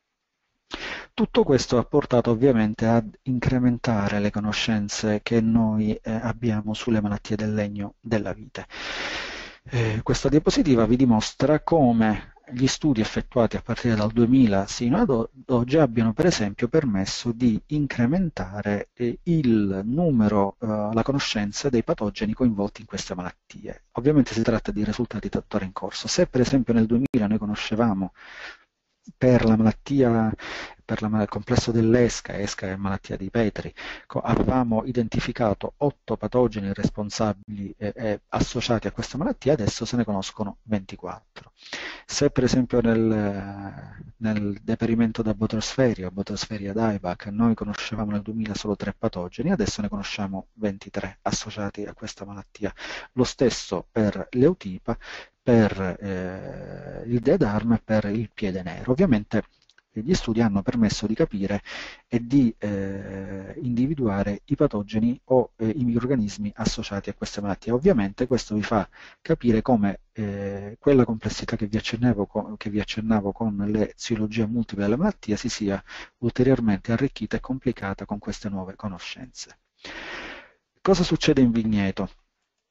Tutto questo ha portato ovviamente ad incrementare le conoscenze che noi eh, abbiamo sulle malattie del legno della vite. Eh, questa diapositiva vi dimostra come gli studi effettuati a partire dal duemila sino ad oggi abbiano per esempio permesso di incrementare eh, il numero, eh, la conoscenza dei patogeni coinvolti in queste malattie. Ovviamente si tratta di risultati tuttora in corso. Se per esempio nel duemila noi conoscevamo per la malattia, per la, il complesso dell'Esca, Esca è malattia di Petri, avevamo identificato otto patogeni responsabili e, e associati a questa malattia, adesso se ne conoscono ventiquattro. Se per esempio nel, nel deperimento da Botulsferia, Botulsferia dieback, noi conoscevamo nel duemila solo tre patogeni, adesso ne conosciamo ventitré associati a questa malattia. Lo stesso per l'Eutipa, per eh, il Dead Arm e per il piede nero. Ovviamente gli studi hanno permesso di capire e di eh, individuare i patogeni o eh, i microrganismi associati a queste malattie. Ovviamente questo vi fa capire come eh, quella complessità che vi, accennavo, che vi accennavo con l'eziologia multipla della malattia si sia ulteriormente arricchita e complicata con queste nuove conoscenze. Cosa succede in vigneto?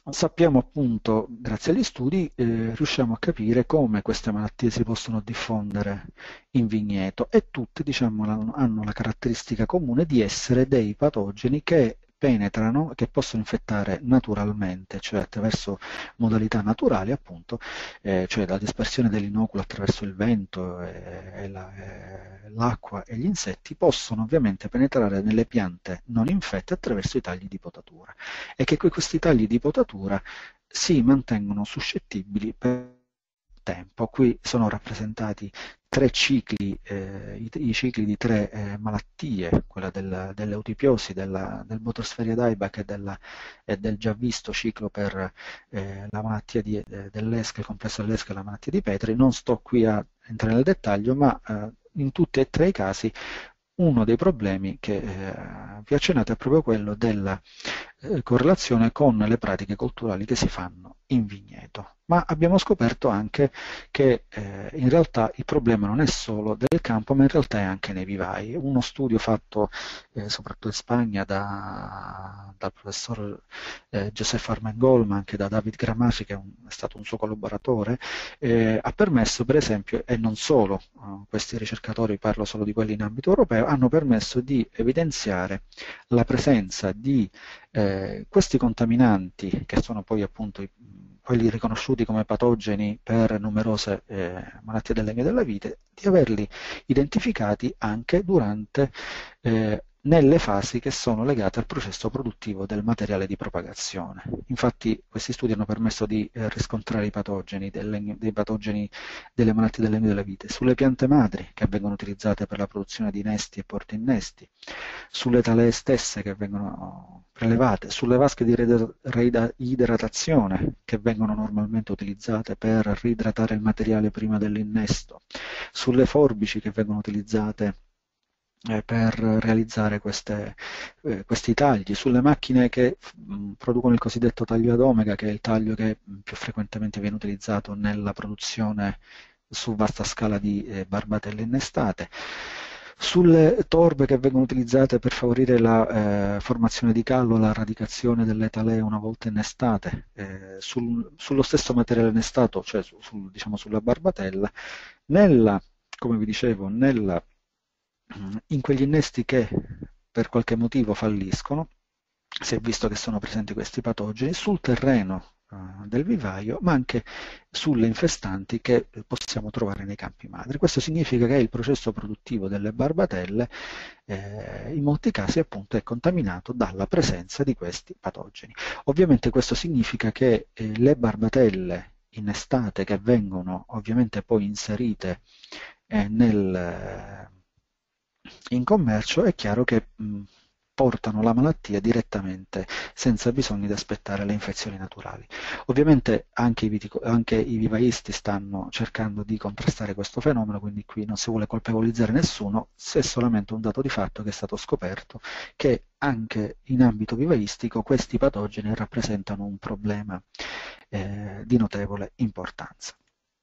Sappiamo appunto, grazie agli studi, eh, riusciamo a capire come queste malattie si possono diffondere in vigneto e tutte, diciamo, la- hanno la caratteristica comune di essere dei patogeni che penetrano, che possono infettare naturalmente, cioè attraverso modalità naturali, appunto, eh, cioè la dispersione dell'inoculo attraverso il vento, e, e la- e l'acqua e gli insetti, possono ovviamente penetrare nelle piante non infette attraverso i tagli di potatura e che questi tagli di potatura si mantengono suscettibili per tempo. Qui sono rappresentati tre cicli, eh, i, i cicli di tre eh, malattie, quella del, dell'eutipiosi, della, del Botrytis dieback e, della, e del già visto ciclo per eh, la malattia di, eh, dell'Escherichia, il complesso dell'Escherichia e la malattia di Petri. Non sto qui a entrare nel dettaglio, ma eh, in tutti e tre i casi uno dei problemi che eh, vi accennate è proprio quello della eh, correlazione con le pratiche culturali che si fanno in vigneto. Ma abbiamo scoperto anche che eh, in realtà il problema non è solo del campo, ma in realtà è anche nei vivai. Uno studio fatto eh, soprattutto in Spagna da, dal professor eh, Josep Armengol, ma anche da David Gramafi, che è, un, è stato un suo collaboratore, eh, ha permesso per esempio, e non solo, eh, questi ricercatori, parlo solo di quelli in ambito europeo, hanno permesso di evidenziare la presenza di eh, questi contaminanti, che sono poi appunto i, quelli riconosciuti come patogeni per numerose eh, malattie del legno della vite, di averli identificati anche durante eh, nelle fasi che sono legate al processo produttivo del materiale di propagazione. Infatti questi studi hanno permesso di eh, riscontrare i patogeni, del legno, dei patogeni delle malattie del legno della vite sulle piante madri che vengono utilizzate per la produzione di nesti e portinnesti, sulle talee stesse che vengono prelevate, sulle vasche di reidratazione che vengono normalmente utilizzate per riidratare il materiale prima dell'innesto, sulle forbici che vengono utilizzate eh, per realizzare queste, eh, questi tagli, sulle macchine che mh, producono il cosiddetto taglio ad omega, che è il taglio che mh, più frequentemente viene utilizzato nella produzione su vasta scala di eh, barbatelle innestate, sulle torbe che vengono utilizzate per favorire la eh, formazione di callo, la radicazione delle talee una volta innestate, eh, sul, sullo stesso materiale innestato, cioè su, sul, diciamo sulla barbatella, nella, come vi dicevo, nella in quegli innesti che per qualche motivo falliscono, si è visto che sono presenti questi patogeni sul terreno eh, del vivaio, ma anche sulle infestanti che possiamo trovare nei campi madri. Questo significa che il processo produttivo delle barbatelle eh, in molti casi appunto è contaminato dalla presenza di questi patogeni. Ovviamente questo significa che eh, le barbatelle innestate che vengono ovviamente poi inserite eh, nel, in commercio è chiaro che mh, portano la malattia direttamente senza bisogno di aspettare le infezioni naturali. Ovviamente anche i, vitico- anche i vivaisti stanno cercando di contrastare questo fenomeno, quindi qui non si vuole colpevolizzare nessuno, è solamente un dato di fatto che è stato scoperto che anche in ambito vivaistico questi patogeni rappresentano un problema eh, di notevole importanza.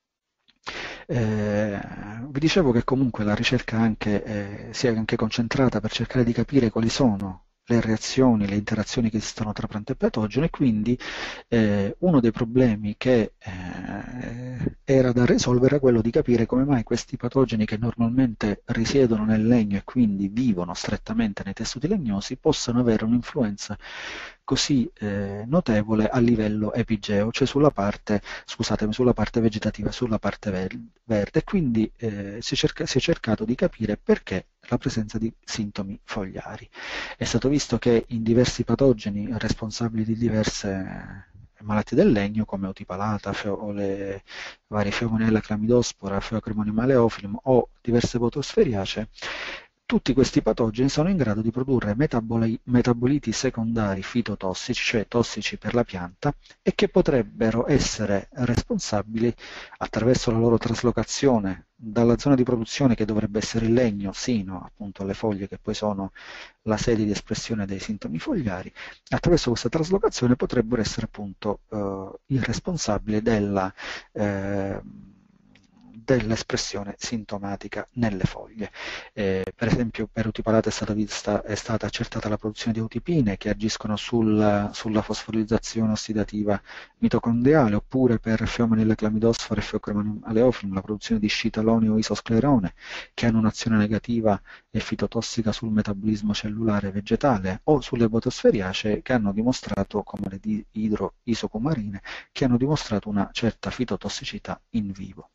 Eh, vi dicevo che comunque la ricerca anche, eh, si è anche concentrata per cercare di capire quali sono le reazioni, le interazioni che esistono tra piante e patogeno e quindi eh, uno dei problemi che eh, era da risolvere era quello di capire come mai questi patogeni che normalmente risiedono nel legno e quindi vivono strettamente nei tessuti legnosi possano avere un'influenza così eh, notevole a livello epigeo, cioè sulla parte, scusatemi, sulla parte vegetativa, sulla parte ver- verde, e quindi eh, si, cerca- si è cercato di capire perché la presenza di sintomi fogliari. È stato visto che in diversi patogeni responsabili di diverse malattie del legno, come otipalata, feo- o le varie Feomonella clamidospora, Pheocrimonio maleofilum o diverse botosferiacee, tutti questi patogeni sono in grado di produrre metaboli- metaboliti secondari fitotossici, cioè tossici per la pianta, e che potrebbero essere responsabili, attraverso la loro traslocazione dalla zona di produzione che dovrebbe essere il legno sino appunto alle foglie che poi sono la sede di espressione dei sintomi fogliari, attraverso questa traslocazione potrebbero essere appunto eh, il responsabile della, eh, dell'espressione sintomatica nelle foglie. Eh, per esempio per Utipalate è stata, vista, è stata accertata la produzione di eutipine che agiscono sul, sulla fosforilizzazione ossidativa mitocondriale, oppure per Pheomenilla clamidosfora e Pheochromonum aleofilum la produzione di scitalone o isosclerone che hanno un'azione negativa e fitotossica sul metabolismo cellulare vegetale, o sulle botosferiacee che hanno dimostrato, come le idroisocumarine, che hanno dimostrato una certa fitotossicità in vivo.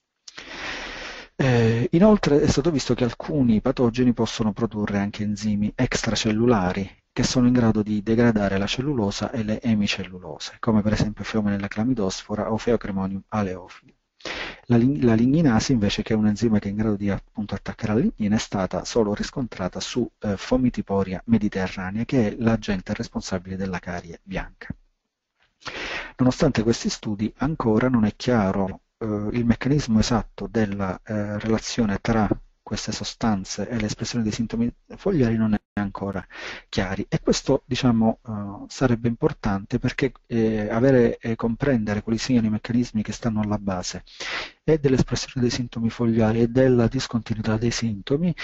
Eh, inoltre è stato visto che alcuni patogeni possono produrre anche enzimi extracellulari che sono in grado di degradare la cellulosa e le emicellulose, come per esempio Pheomenilla clamidosfora o Pheochromonum aleofilum. La, la ligninasi invece, che è un enzima che è in grado di appunto attaccare la lignina, è stata solo riscontrata su eh, Fomitiporia mediterranea, che è l'agente responsabile della carie bianca. Nonostante questi studi, ancora non è chiaro eh, il meccanismo esatto della eh, relazione tra queste sostanze e l'espressione dei sintomi fogliari non è ancora chiari, e questo diciamo uh, sarebbe importante perché eh, avere e comprendere quali siano i meccanismi che stanno alla base e dell'espressione dei sintomi fogliari e della discontinuità dei sintomi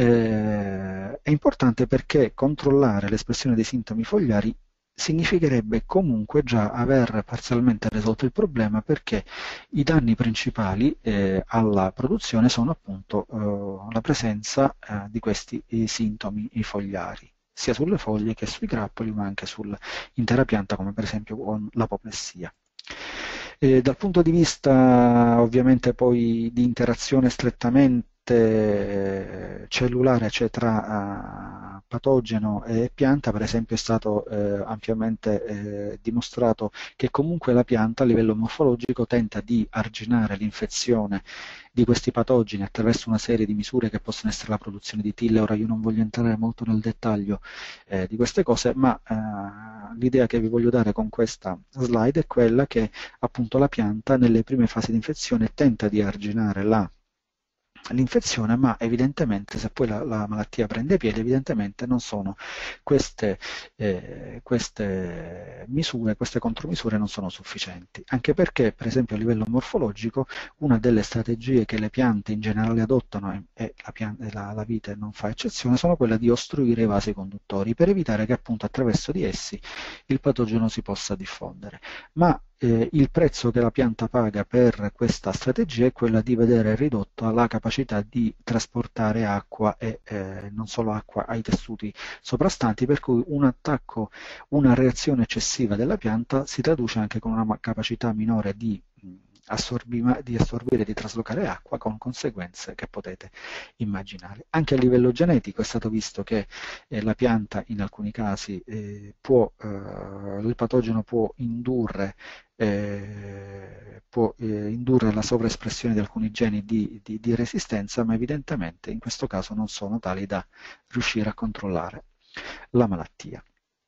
eh, è importante, perché controllare l'espressione dei sintomi fogliari significherebbe comunque già aver parzialmente risolto il problema, perché i danni principali eh, alla produzione sono appunto eh, la presenza eh, di questi eh, sintomi fogliari, sia sulle foglie che sui grappoli, ma anche sull'intera pianta, come per esempio con l'apoplessia. E dal punto di vista ovviamente poi di interazione strettamente cellulare, cioè tra uh, patogeno e pianta, per esempio è stato eh, ampiamente eh, dimostrato che comunque la pianta a livello morfologico tenta di arginare l'infezione di questi patogeni attraverso una serie di misure che possono essere la produzione di tille. Ora io non voglio entrare molto nel dettaglio eh, di queste cose, ma eh, l'idea che vi voglio dare con questa slide è quella che appunto la pianta nelle prime fasi di infezione tenta di arginare la l'infezione, ma evidentemente se poi la, la malattia prende piede, evidentemente non sono queste, eh, queste misure, queste contromisure non sono sufficienti, anche perché per esempio a livello morfologico una delle strategie che le piante in generale adottano, e la, pianta, la, la vite non fa eccezione, sono quelle di ostruire i vasi conduttori per evitare che appunto attraverso di essi il patogeno si possa diffondere. Ma Eh, il prezzo che la pianta paga per questa strategia è quella di vedere ridotta la capacità di trasportare acqua, e eh, non solo acqua, ai tessuti soprastanti, per cui un attacco, una reazione eccessiva della pianta si traduce anche con una capacità minore di di assorbire e di traslocare acqua, con conseguenze che potete immaginare. Anche a livello genetico è stato visto che eh, la pianta in alcuni casi eh, può, eh, il patogeno può indurre Eh, può eh, indurre la sovraespressione di alcuni geni di, di, di resistenza, ma evidentemente in questo caso non sono tali da riuscire a controllare la malattia.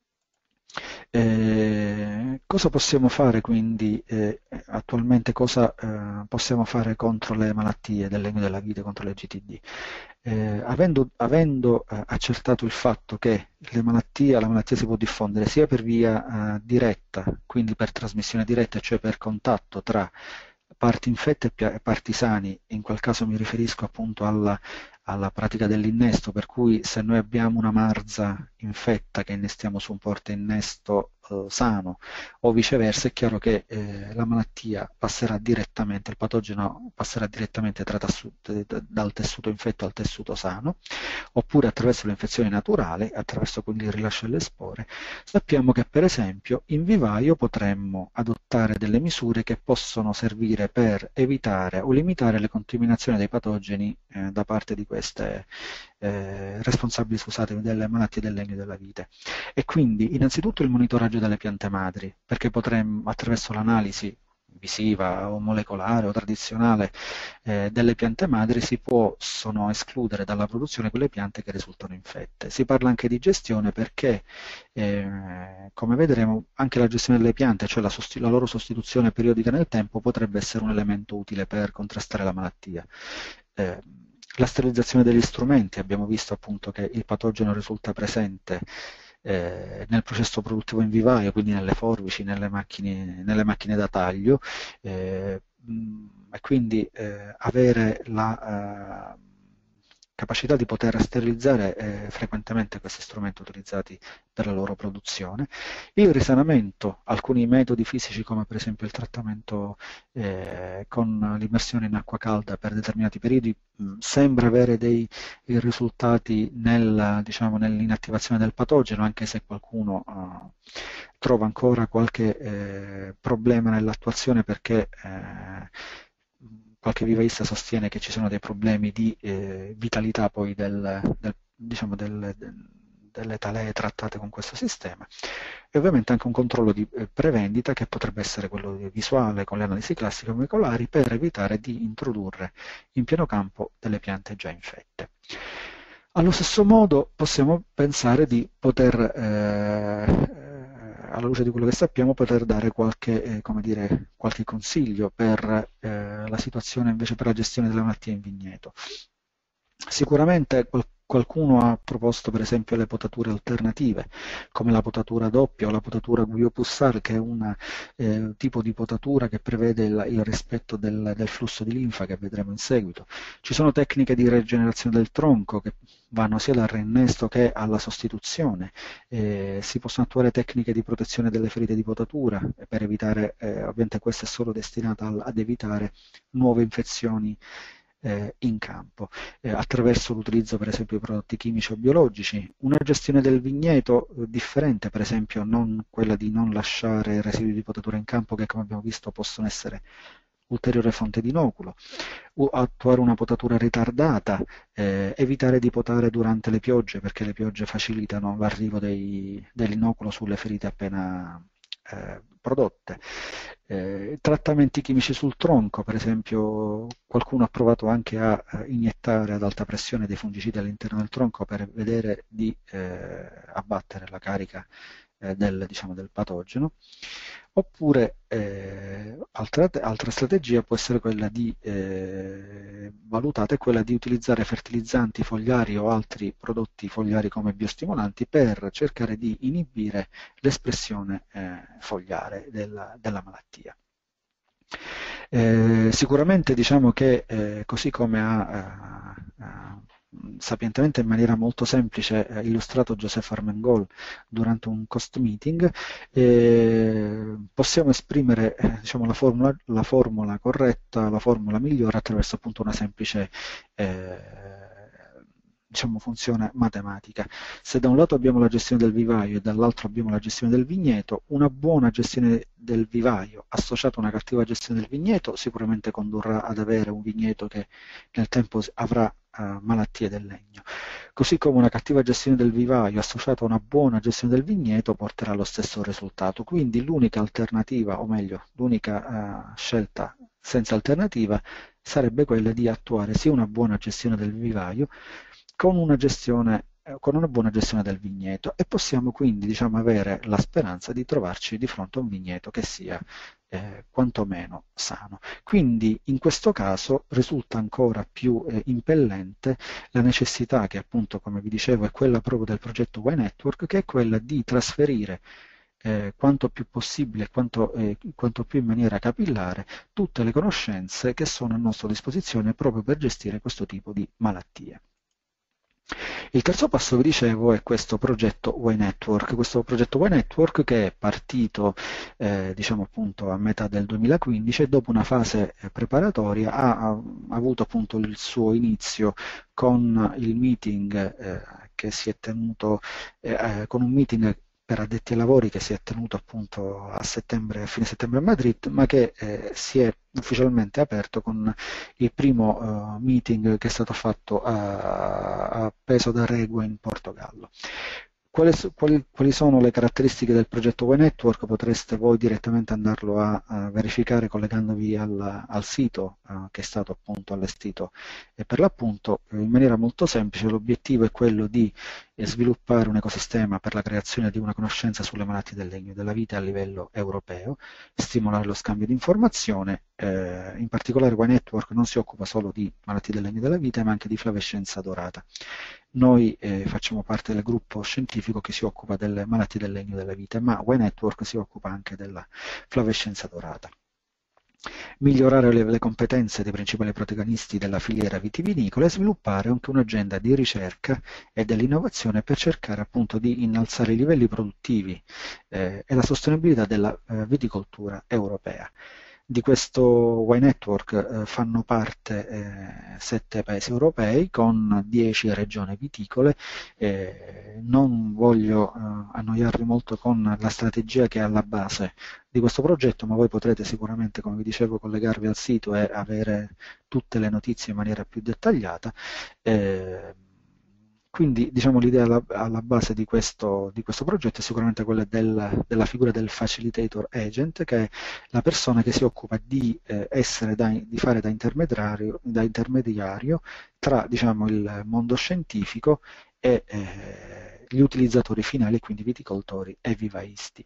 Eh, cosa possiamo fare quindi eh, attualmente? Cosa eh, possiamo fare contro le malattie del legno della vite, contro le G T D? Eh, avendo avendo eh, accertato il fatto che le malattie, la malattia si può diffondere sia per via eh, diretta, quindi per trasmissione diretta, cioè per contatto tra parti infette e parti sani, in quel caso mi riferisco appunto alla, alla pratica dell'innesto, per cui se noi abbiamo una marza infetta che innestiamo su un porta innesto eh, sano, o viceversa, è chiaro che eh, la malattia passerà direttamente, il patogeno passerà direttamente tra tessuto, dal tessuto infetto al tessuto sano, oppure attraverso l'infezione naturale, attraverso quindi il rilascio delle spore. Sappiamo che per esempio in vivaio potremmo adottare delle misure che possono servire per evitare o limitare le contaminazioni dei patogeni eh, da parte di queste eh, responsabili, scusate, delle malattie del legno della vite. E quindi innanzitutto il monitoraggio delle piante madri, perché potremmo attraverso l'analisi visiva o molecolare o tradizionale eh, delle piante madri si possono escludere dalla produzione quelle piante che risultano infette. Si parla anche di gestione, perché eh, come vedremo anche la gestione delle piante, cioè la, la loro sostituzione periodica nel tempo, potrebbe essere un elemento utile per contrastare la malattia. Eh, la sterilizzazione degli strumenti, abbiamo visto appunto che il patogeno risulta presente Eh, nel processo produttivo in vivaio, quindi nelle forbici, nelle macchine, nelle macchine da taglio, eh, mh, e quindi eh, avere la eh, capacità di poter sterilizzare eh, frequentemente questi strumenti utilizzati per la loro produzione. Il risanamento, alcuni metodi fisici come per esempio il trattamento eh, con l'immersione in acqua calda per determinati periodi mh, sembra avere dei risultati nel, diciamo, nell'inattivazione del patogeno, anche se qualcuno uh, trova ancora qualche eh, problema nell'attuazione perché eh, qualche vivaista sostiene che ci sono dei problemi di eh, vitalità poi del, del, diciamo del, delle talee trattate con questo sistema e ovviamente anche un controllo di eh, prevendita che potrebbe essere quello visuale con le analisi classiche molecolari per evitare di introdurre in pieno campo delle piante già infette. Allo stesso modo possiamo pensare di poter, eh, alla luce di quello che sappiamo, poter dare qualche, eh, come dire, qualche consiglio per eh, la situazione invece per la gestione della malattia in vigneto. Sicuramente qual- qualcuno ha proposto per esempio le potature alternative, come la potatura doppia o la potatura Guillot-Poussard, che è un eh, tipo di potatura che prevede il, il rispetto del, del flusso di linfa, che vedremo in seguito. Ci sono tecniche di rigenerazione del tronco che vanno sia dal reinnesto che alla sostituzione. Eh, si possono attuare tecniche di protezione delle ferite di potatura eh, per evitare, eh, ovviamente questa è solo destinata al- ad evitare nuove infezioni eh, in campo, eh, attraverso l'utilizzo per esempio di prodotti chimici o biologici, una gestione del vigneto eh, differente, per esempio non quella di non lasciare residui di potatura in campo che come abbiamo visto possono essere ulteriore fonte di inoculo, o attuare una potatura ritardata, eh, evitare di potare durante le piogge perché le piogge facilitano l'arrivo dei- dell'inoculo sulle ferite appena eh, prodotte. Eh, trattamenti chimici sul tronco, per esempio qualcuno ha provato anche a, a iniettare ad alta pressione dei fungicidi all'interno del tronco per vedere di eh, abbattere la carica eh, del, diciamo, del patogeno. Oppure eh, altra, altra strategia può essere quella di eh, valutata è quella di utilizzare fertilizzanti fogliari o altri prodotti fogliari come biostimolanti per cercare di inibire l'espressione eh, fogliare della, della malattia. Eh, sicuramente diciamo che eh, così come ha eh, eh, sapientemente in maniera molto semplice eh, illustrato Joseph Armengol durante un cost meeting, eh, possiamo esprimere eh, diciamo, la formula, la formula corretta, la formula migliore attraverso appunto una semplice eh, diciamo, funzione matematica. Se da un lato abbiamo la gestione del vivaio e dall'altro abbiamo la gestione del vigneto, una buona gestione del vivaio associata a una cattiva gestione del vigneto sicuramente condurrà ad avere un vigneto che nel tempo avrà uh, malattie del legno. Così come una cattiva gestione del vivaio associata a una buona gestione del vigneto porterà allo stesso risultato. Quindi l'unica alternativa, o meglio, l'unica uh, scelta senza alternativa sarebbe quella di attuare sia una buona gestione del vivaio con una gestione con una buona gestione del vigneto e possiamo quindi diciamo, avere la speranza di trovarci di fronte a un vigneto che sia eh, quantomeno sano. Quindi in questo caso risulta ancora più eh, impellente la necessità che appunto come vi dicevo è quella proprio del progetto Y Network, che è quella di trasferire eh, quanto più possibile, quanto, eh, quanto più in maniera capillare, tutte le conoscenze che sono a nostra disposizione proprio per gestire questo tipo di malattie. Il terzo passo, vi dicevo, è questo progetto Y Network, questo progetto Y Network che è partito eh, diciamo appunto a metà del duemilaquindici e dopo una fase eh, preparatoria ha, ha avuto appunto il suo inizio con il meeting eh, che si è tenuto, eh, con un meeting per addetti ai lavori che si è tenuto appunto a settembre, a fine settembre a Madrid, ma che eh, si è ufficialmente aperto con il primo uh, meeting che è stato fatto a, a Peso da Régua in Portogallo. Quali, quali, quali sono le caratteristiche del progetto Y Network? Potreste voi direttamente andarlo a, a verificare collegandovi al, al sito uh, che è stato appunto allestito e per l'appunto in maniera molto semplice l'obiettivo è quello di eh, sviluppare un ecosistema per la creazione di una conoscenza sulle malattie del legno e della vite a livello europeo, stimolare lo scambio di informazione, eh, in particolare Y Network non si occupa solo di malattie del legno e della vite ma anche di flavescenza dorata. Noi eh, facciamo parte del gruppo scientifico che si occupa delle malattie del legno e della vite, ma Y Network si occupa anche della flavescenza dorata. migliorare le, le competenze dei principali protagonisti della filiera vitivinicola e sviluppare anche un'agenda di ricerca e dell'innovazione per cercare appunto di innalzare i livelli produttivi eh, e la sostenibilità della eh, viticoltura europea. Di questo Y Network eh, fanno parte eh, sette paesi europei con dieci regioni viticole. Eh, non voglio eh, annoiarvi molto con la strategia che è alla base di questo progetto, ma voi potrete sicuramente, come vi dicevo, collegarvi al sito e avere tutte le notizie in maniera più dettagliata. Eh, quindi diciamo l'idea alla, alla base di questo, di questo progetto è sicuramente quella del, della figura del facilitator agent, che è la persona che si occupa di, eh, essere da, di fare da intermediario, da intermediario tra diciamo, il mondo scientifico e eh, gli utilizzatori finali, quindi viticoltori e vivaisti.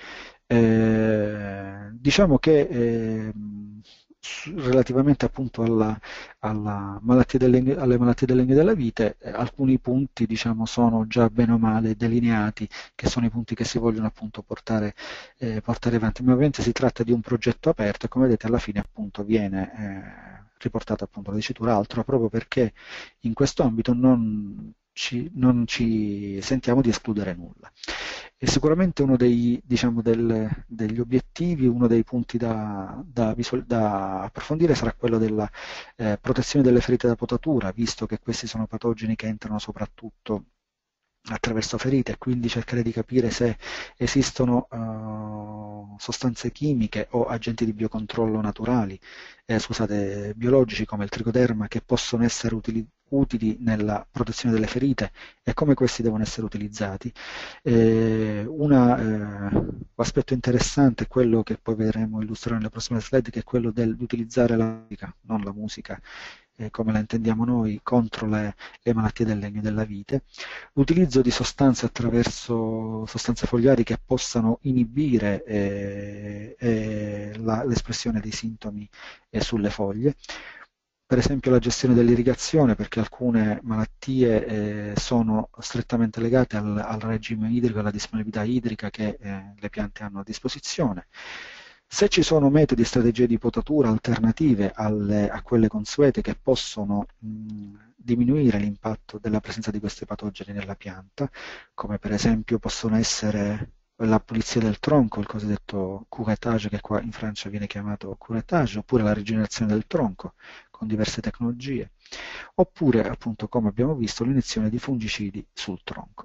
Eh, diciamo che eh, relativamente appunto alla, alla malattia del legno, alle malattie del legno della vite, eh, alcuni punti diciamo, sono già bene o male delineati, che sono i punti che si vogliono appunto portare, eh, portare avanti, ma ovviamente si tratta di un progetto aperto e come vedete alla fine appunto viene eh, riportata appunto la dicitura altro, proprio perché in questo ambito non ci, non ci sentiamo di escludere nulla. E sicuramente uno dei, diciamo, del, degli obiettivi, uno dei punti da, da, visual, da approfondire sarà quello della eh, protezione delle ferite da potatura, visto che questi sono patogeni che entrano soprattutto attraverso ferite, e quindi cercare di capire se esistono uh, sostanze chimiche o agenti di biocontrollo naturali, eh, scusate, biologici come il tricoderma, che possono essere utili, utili nella protezione delle ferite e come questi devono essere utilizzati. Eh, una, eh, un aspetto interessante è quello che poi vedremo illustrare nelle prossime slide, che è quello del, di utilizzare la musica, non la musica, eh, come la intendiamo noi, contro le, le malattie del legno e della vite, l'utilizzo di sostanze attraverso sostanze fogliari che possano inibire eh, eh, la, l'espressione dei sintomi eh, sulle foglie, per esempio la gestione dell'irrigazione, perché alcune malattie eh, sono strettamente legate al, al regime idrico, alla disponibilità idrica che eh, le piante hanno a disposizione. Se ci sono metodi e strategie di potatura alternative alle, a quelle consuete che possono mh, diminuire l'impatto della presenza di questi patogeni nella pianta, come per esempio possono essere la pulizia del tronco, il cosiddetto curettage, che qua in Francia viene chiamato curettage, oppure la rigenerazione del tronco con diverse tecnologie, oppure appunto, come abbiamo visto, l'iniezione di fungicidi sul tronco.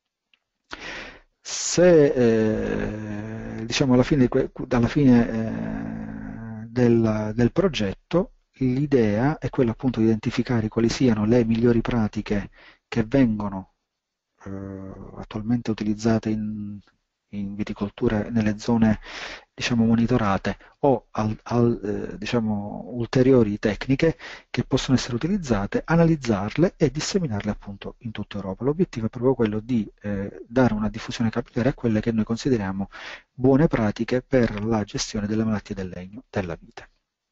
Se eh, diciamo alla fine, alla fine eh, del, del progetto l'idea è quella appunto di identificare quali siano le migliori pratiche che vengono eh, attualmente utilizzate in, in viticoltura nelle zone diciamo monitorate o al, al, eh, diciamo, ulteriori tecniche che possono essere utilizzate, analizzarle e disseminarle appunto in tutta Europa. L'obiettivo è proprio quello di eh, dare una diffusione capillare a quelle che noi consideriamo buone pratiche per la gestione delle malattie del legno della vite.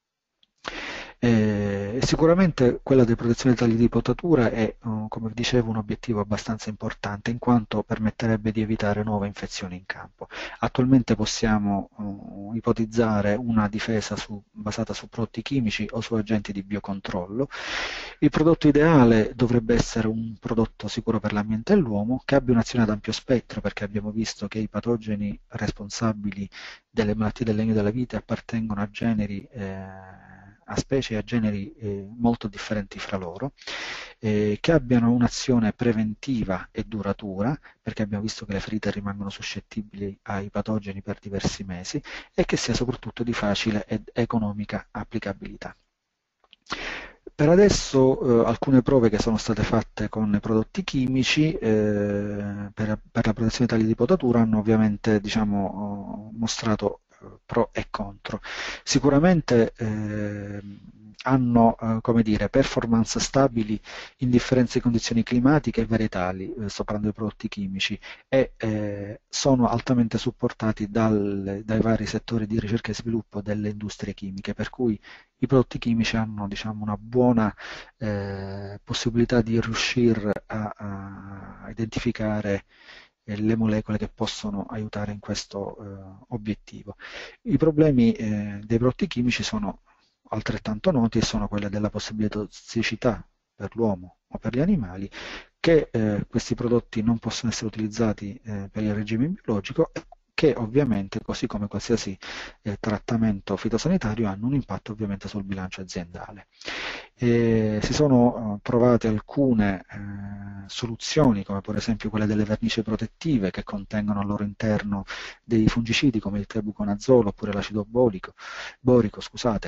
Eh, sicuramente quella di protezione dai tagli di potatura è, uh, come vi dicevo, un obiettivo abbastanza importante in quanto permetterebbe di evitare nuove infezioni in campo. Attualmente possiamo uh, ipotizzare una difesa su, basata su prodotti chimici o su agenti di biocontrollo. Il prodotto ideale dovrebbe essere un prodotto sicuro per l'ambiente e l'uomo, che abbia un'azione ad ampio spettro, perché abbiamo visto che i patogeni responsabili delle malattie del legno della vite appartengono a generi eh, a specie e a generi eh, molto differenti fra loro, eh, che abbiano un'azione preventiva e duratura, perché abbiamo visto che le ferite rimangono suscettibili ai patogeni per diversi mesi, e che sia soprattutto di facile ed economica applicabilità. Per adesso eh, alcune prove che sono state fatte con i prodotti chimici eh, per, per la protezione tagli di potatura hanno ovviamente diciamo, mostrato pro e contro. Sicuramente eh, hanno eh, come dire, performance stabili in differenti condizioni climatiche e varietali, eh, sto parlando di prodotti chimici, e eh, sono altamente supportati dal, dai vari settori di ricerca e sviluppo delle industrie chimiche, per cui i prodotti chimici hanno diciamo, una buona eh, possibilità di riuscire a, a identificare eh, le molecole che possono aiutare in questo eh, obiettivo. I problemi eh, dei prodotti chimici sono altrettanto noti e sono quelli della possibile tossicità per l'uomo o per gli animali, che eh, questi prodotti non possono essere utilizzati eh, per il regime biologico e che ovviamente, così come qualsiasi eh, trattamento fitosanitario, hanno un impatto ovviamente sul bilancio aziendale. E si sono eh, provate alcune eh, soluzioni, come per esempio quelle delle vernici protettive, che contengono al loro interno dei fungicidi come il tebuconazolo oppure l'acido borico, borico, scusate.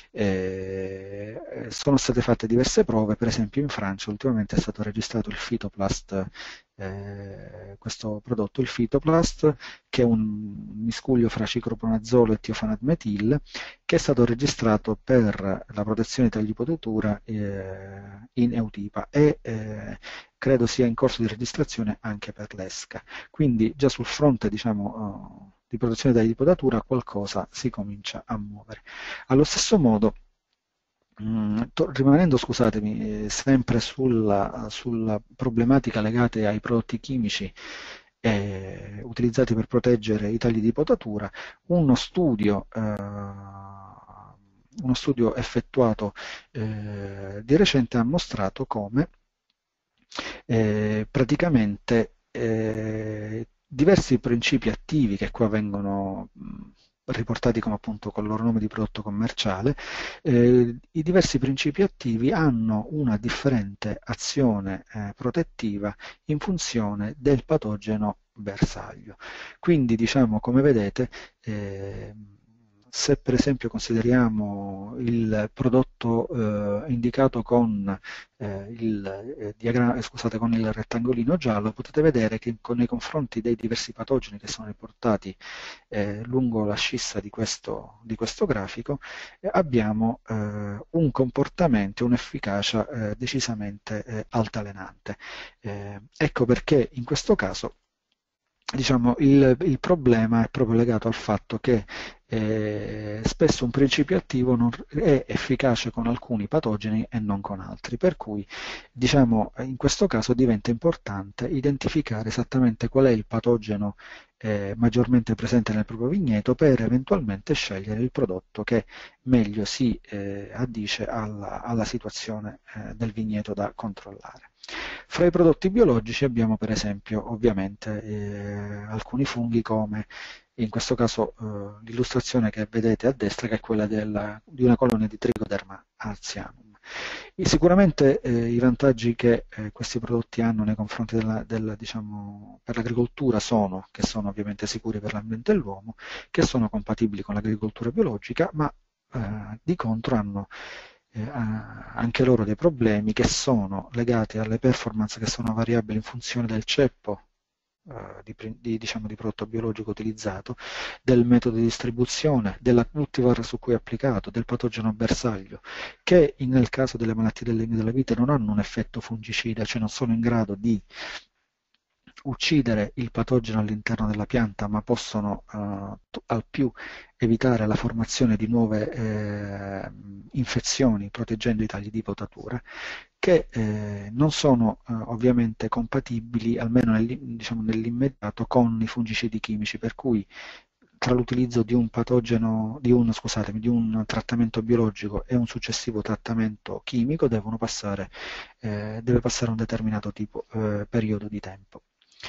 Eh, sono state fatte diverse prove, per esempio in Francia ultimamente è stato registrato il Phytoplast, eh, questo prodotto, il Phytoplast, che è un miscuglio fra cicloronazolo e tiofanat-metil, che è stato registrato per la protezione dagli ipotetura eh, in Eutipa e eh, credo sia in corso di registrazione anche per l'ESCA. Quindi già sul fronte, diciamo, uh, di protezione dall'ipodatura qualcosa si comincia a muovere. Allo stesso modo, Mm, to- rimanendo, scusatemi, eh, sempre sulla, sulla problematica legata ai prodotti chimici eh, utilizzati per proteggere i tagli di potatura, uno studio, eh, uno studio effettuato eh, di recente ha mostrato come eh, praticamente eh, diversi principi attivi che qua vengono mh, riportati come appunto con il loro nome di prodotto commerciale, eh, i diversi principi attivi hanno una differente azione eh, protettiva in funzione del patogeno bersaglio. Quindi, diciamo, come vedete, eh, se per esempio consideriamo il prodotto eh, indicato con eh, il, eh, diagramma, scusate, con il rettangolino giallo, potete vedere che con, nei confronti dei diversi patogeni che sono riportati eh, lungo la scissa di questo, di questo grafico, eh, abbiamo eh, un comportamento e un'efficacia eh, decisamente eh, altalenante. Eh, ecco perché in questo caso, diciamo, il, il problema è proprio legato al fatto che eh, spesso un principio attivo non è efficace con alcuni patogeni e non con altri, per cui, diciamo, in questo caso diventa importante identificare esattamente qual è il patogeno eh, maggiormente presente nel proprio vigneto per eventualmente scegliere il prodotto che meglio si eh, addice alla, alla situazione eh, del vigneto da controllare. Fra i prodotti biologici abbiamo per esempio ovviamente eh, alcuni funghi come in questo caso eh, l'illustrazione che vedete a destra, che è quella della, di una colonia di Trichoderma arzianum. E sicuramente eh, i vantaggi che eh, questi prodotti hanno nei confronti della, della, diciamo, per l'agricoltura sono che sono ovviamente sicuri per l'ambiente e l'uomo, che sono compatibili con l'agricoltura biologica, ma eh, di contro hanno eh, anche loro dei problemi che sono legati alle performance che sono variabili in funzione del ceppo eh, di, di, diciamo, di prodotto biologico utilizzato, del metodo di distribuzione, della cultivar su cui è applicato, del patogeno bersaglio, che nel caso delle malattie del legno della vite non hanno un effetto fungicida, cioè non sono in grado di uccidere il patogeno all'interno della pianta, ma possono eh, al più evitare la formazione di nuove eh, infezioni, proteggendo i tagli di potatura, che eh, non sono eh, ovviamente compatibili, almeno nel, diciamo, nell'immediato, con i fungicidi chimici, per cui tra l'utilizzo di un patogeno, di un, scusatemi, di un trattamento biologico e un successivo trattamento chimico devono passare, eh, deve passare un determinato tipo, eh, periodo di tempo.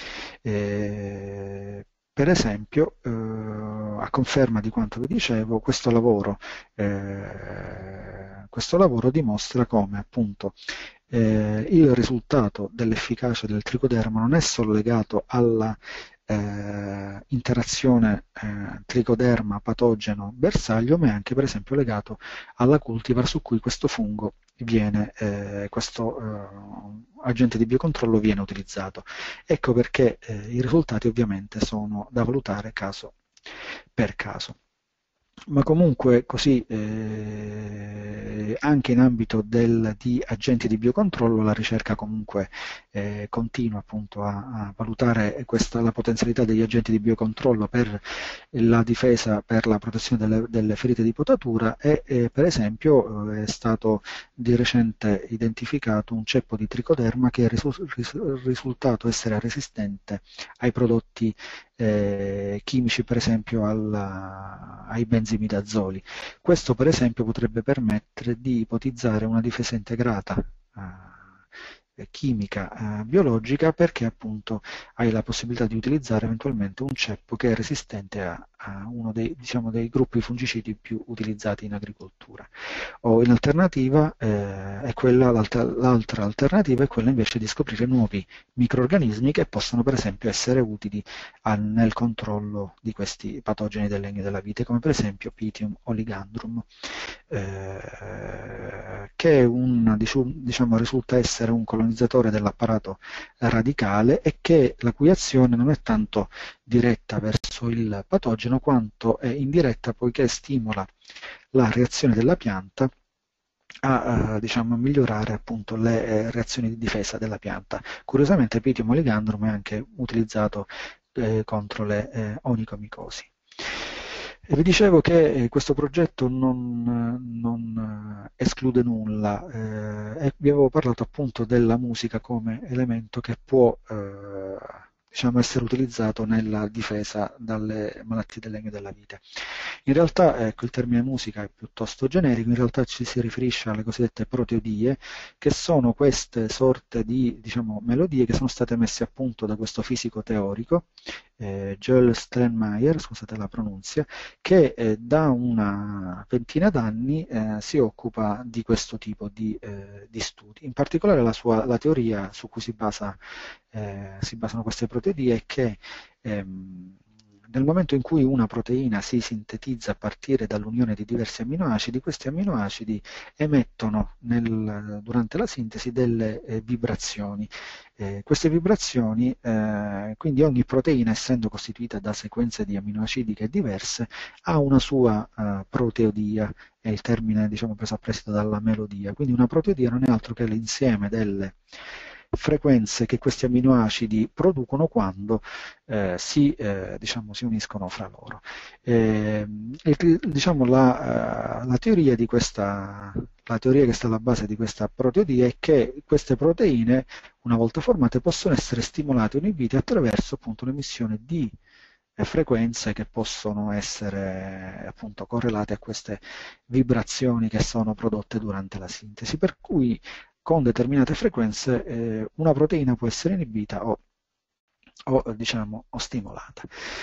Eh, per esempio, eh, a conferma di quanto vi dicevo, questo lavoro, eh, questo lavoro dimostra come appunto eh, il risultato dell'efficacia del tricoderma non è solo legato alla eh, interazione eh, tricoderma patogeno bersaglio, ma è anche per esempio legato alla cultivar su cui questo fungo viene, eh, questo eh, agente di biocontrollo viene utilizzato. Ecco perché eh, i risultati ovviamente sono da valutare caso per caso. Ma comunque così eh, anche in ambito del, di agenti di biocontrollo la ricerca comunque eh, continua appunto a, a valutare questa, la potenzialità degli agenti di biocontrollo per la difesa, per la protezione delle, delle ferite di potatura e eh, per esempio eh, è stato di recente identificato un ceppo di tricoderma che è risu- ris- risultato essere resistente ai prodotti eh, chimici, per esempio alla, ai benzimidazoli. Questo per esempio potrebbe permettere di ipotizzare una difesa integrata eh, chimica, eh, biologica, perché appunto hai la possibilità di utilizzare eventualmente un ceppo che è resistente a, a uno dei, diciamo, dei gruppi fungicidi più utilizzati in agricoltura. O in alternativa, eh, è quella, l'altra, l'altra alternativa è quella invece di scoprire nuovi microrganismi che possono per esempio essere utili a, nel controllo di questi patogeni del legno della vite, come per esempio Pythium oligandrum, eh, che è un, diciamo, risulta essere un colonizzatore dell'apparato radicale e che la cui azione non è tanto diretta verso il patogeno quanto è indiretta, poiché stimola la reazione della pianta a, a, diciamo, a migliorare appunto le eh, reazioni di difesa della pianta. Curiosamente Pythium oligandrum è anche utilizzato eh, contro le eh, onicomicosi. E vi dicevo che eh, questo progetto non, non eh, esclude nulla, eh, e vi avevo parlato appunto della musica come elemento che può eh, diciamo, essere utilizzato nella difesa dalle malattie del legno della vite. In realtà ecco, il termine musica è piuttosto generico, in realtà ci si riferisce alle cosiddette proteodie, che sono queste sorte di diciamo, melodie che sono state messe a punto da questo fisico teorico, eh, Joel Strenmeier, scusate la pronunzia, che eh, da una ventina d'anni eh, si occupa di questo tipo di, eh, di studi. In particolare la, sua, la teoria su cui si, basa, eh, si basano queste proteidie è che ehm, nel momento in cui una proteina si sintetizza a partire dall'unione di diversi amminoacidi, questi amminoacidi emettono nel, durante la sintesi delle eh, vibrazioni. Eh, queste vibrazioni, eh, quindi ogni proteina, essendo costituita da sequenze di amminoacidiche diverse, ha una sua eh, proteodia, è il termine diciamo, preso a prestito dalla melodia. Quindi una proteodia non è altro che l'insieme delle frequenze che questi amminoacidi producono quando eh, si, eh, diciamo, si uniscono fra loro. Eh, e, diciamo, la, la, teoria di questa, la teoria che sta alla base di questa proteodia è che queste proteine, una volta formate, possono essere stimolate o inibite attraverso appunto l'emissione di frequenze che possono essere appunto correlate a queste vibrazioni che sono prodotte durante la sintesi, per cui con determinate frequenze eh, una proteina può essere inibita o, o, diciamo, o stimolata.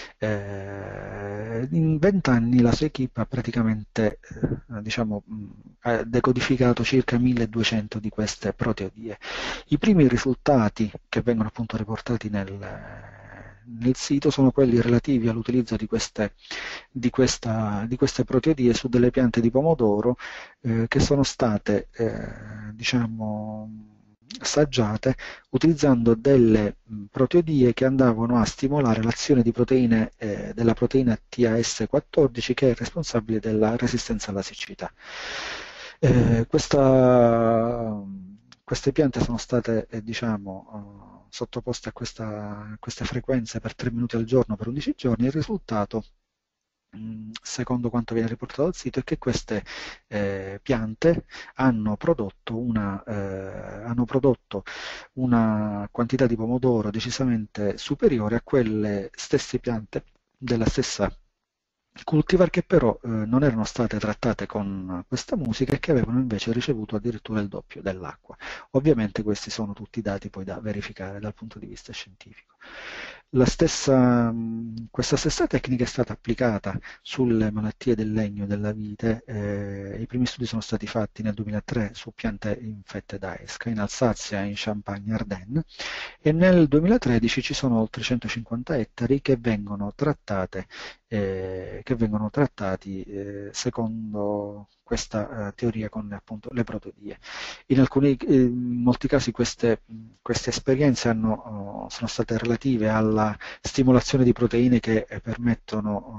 Eh, in vent'anni la sua equipe ha praticamente eh, diciamo, ha decodificato circa milleduecento di queste proteodie. I primi risultati che vengono appunto riportati nel nel sito sono quelli relativi all'utilizzo di queste, di, questa, di queste proteodie su delle piante di pomodoro eh, che sono state eh, diciamo assaggiate utilizzando delle proteodie che andavano a stimolare l'azione di proteine eh, della proteina T A S quattordici, che è responsabile della resistenza alla siccità. Eh, questa, queste piante sono state eh, diciamo sottoposte a, questa, a queste frequenze per tre minuti al giorno per undici giorni. Il risultato, mh, secondo quanto viene riportato dal sito, è che queste eh, piante hanno prodotto, una, eh, hanno prodotto una quantità di pomodoro decisamente superiore a quelle stesse piante della stessa cultivar, che però eh, non erano state trattate con questa musica e che avevano invece ricevuto addirittura il doppio dell'acqua. Ovviamente questi sono tutti dati poi da verificare dal punto di vista scientifico. La stessa, questa stessa tecnica è stata applicata sulle malattie del legno della vite. Eh, i primi studi sono stati fatti nel duemilatré su piante infette da esca in Alsazia e in Champagne-Ardenne, e nel duemilatredici ci sono oltre centocinquanta ettari che vengono trattate eh, che vengono trattati eh, secondo questa eh, teoria con appunto le proteodie. In, alcuni, eh, in molti casi queste, queste esperienze hanno, oh, sono state relative alla stimolazione di proteine che eh, permettono, oh,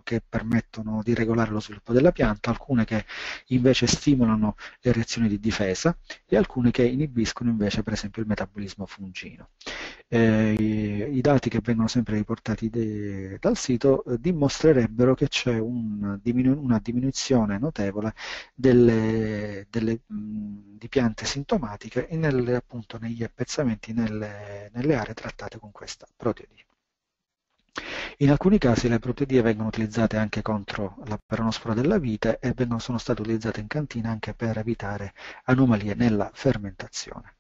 che permettono di regolare lo sviluppo della pianta, alcune che invece stimolano le reazioni di difesa e alcune che inibiscono invece per esempio il metabolismo fungino. Eh, i, I dati che vengono sempre riportati de, dal sito eh, dimostrerebbero che c'è un diminu- una diminuzione notevole delle, delle, mh, di piante sintomatiche nelle, appunto, negli appezzamenti nelle, nelle aree trattate con questa proteodia. In alcuni casi le proteidie vengono utilizzate anche contro la peronospora della vite e vengono, sono state utilizzate in cantina anche per evitare anomalie nella fermentazione.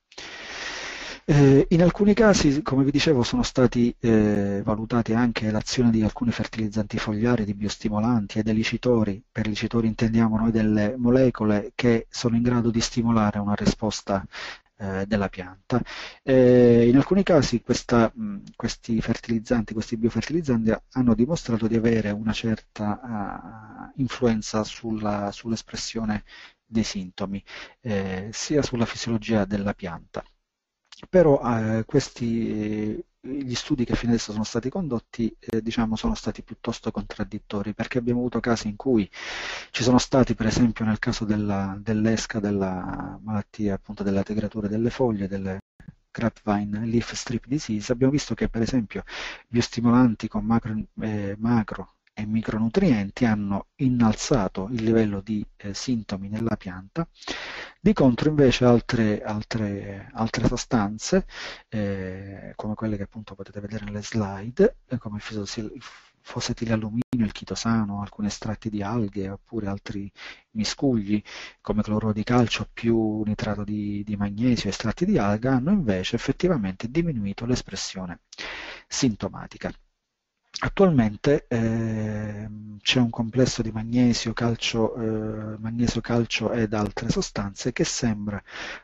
Eh, in alcuni casi, come vi dicevo, sono stati eh, valutati anche l'azione di alcuni fertilizzanti fogliari, di biostimolanti e dei licitori. Per licitori intendiamo noi delle molecole che sono in grado di stimolare una risposta eh, della pianta. Eh, in alcuni casi questa, mh, questi fertilizzanti, questi biofertilizzanti hanno dimostrato di avere una certa uh, influenza sulla, sull'espressione dei sintomi, eh, sia sulla fisiologia della pianta. Però eh, questi, gli studi che fino adesso sono stati condotti eh, diciamo, sono stati piuttosto contraddittori, perché abbiamo avuto casi in cui ci sono stati, per esempio nel caso della, dell'esca, della malattia appunto della tegratura delle foglie, delle grapevine leaf strip disease, abbiamo visto che per esempio biostimolanti con macro, eh, macro e micronutrienti hanno innalzato il livello di eh, sintomi nella pianta. Di contro invece altre, altre, altre sostanze, eh, come quelle che appunto potete vedere nelle slide, eh, come il fosfetilialluminio, il chitosano, alcuni estratti di alghe oppure altri miscugli come cloruro di calcio più nitrato di, di magnesio, estratti di alga, hanno invece effettivamente diminuito l'espressione sintomatica. Attualmente eh, c'è un complesso di magnesio, calcio, eh, magnesio, calcio ed altre sostanze che sembra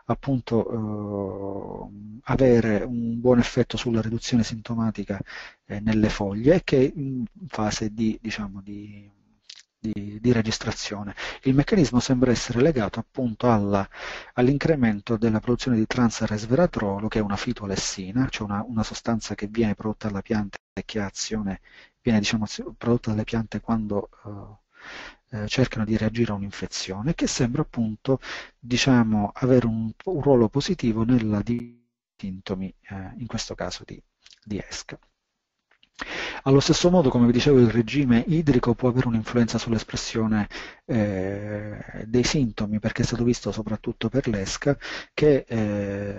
appunto eh, avere un buon effetto sulla riduzione sintomatica eh, nelle foglie e che è in fase di, diciamo, di, di, di registrazione. Il meccanismo sembra essere legato appunto alla, all'incremento della produzione di trans-resveratrolo, che è una fitoalessina, cioè una, una sostanza che viene prodotta dalla pianta e che ha azione, viene diciamo, prodotta dalle piante quando uh, eh, cercano di reagire a un'infezione, che sembra appunto diciamo, avere un, un ruolo positivo nella di sintomi, eh, in questo caso di, di esca. Allo stesso modo, come vi dicevo, il regime idrico può avere un'influenza sull'espressione eh, dei sintomi, perché è stato visto soprattutto per l'esca che eh,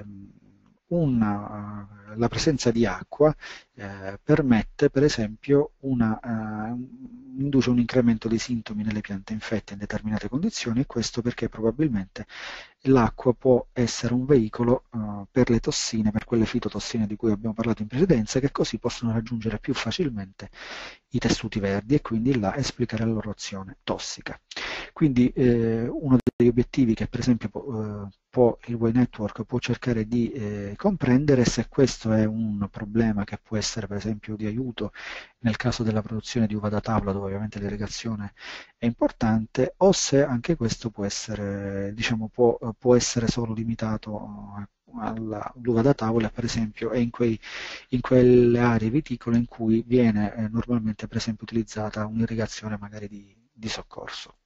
una, la presenza di acqua eh, permette per esempio una, uh, induce un incremento dei sintomi nelle piante infette in determinate condizioni, e questo perché probabilmente l'acqua può essere un veicolo uh, per le tossine, per quelle fitotossine di cui abbiamo parlato in precedenza, che così possono raggiungere più facilmente i tessuti verdi e quindi là esplicare la loro azione tossica. Quindi eh, uno degli obiettivi che per esempio può, può, il W Network può cercare di eh, comprendere è se questo è un problema che può essere per esempio di aiuto nel caso della produzione di uva da tavola, dove ovviamente l'irrigazione è importante, o se anche questo può essere, diciamo, può, può essere solo limitato all'uva da tavola, per esempio, e in, quei, in quelle aree viticole in cui viene eh, normalmente per esempio utilizzata un'irrigazione magari di, di soccorso.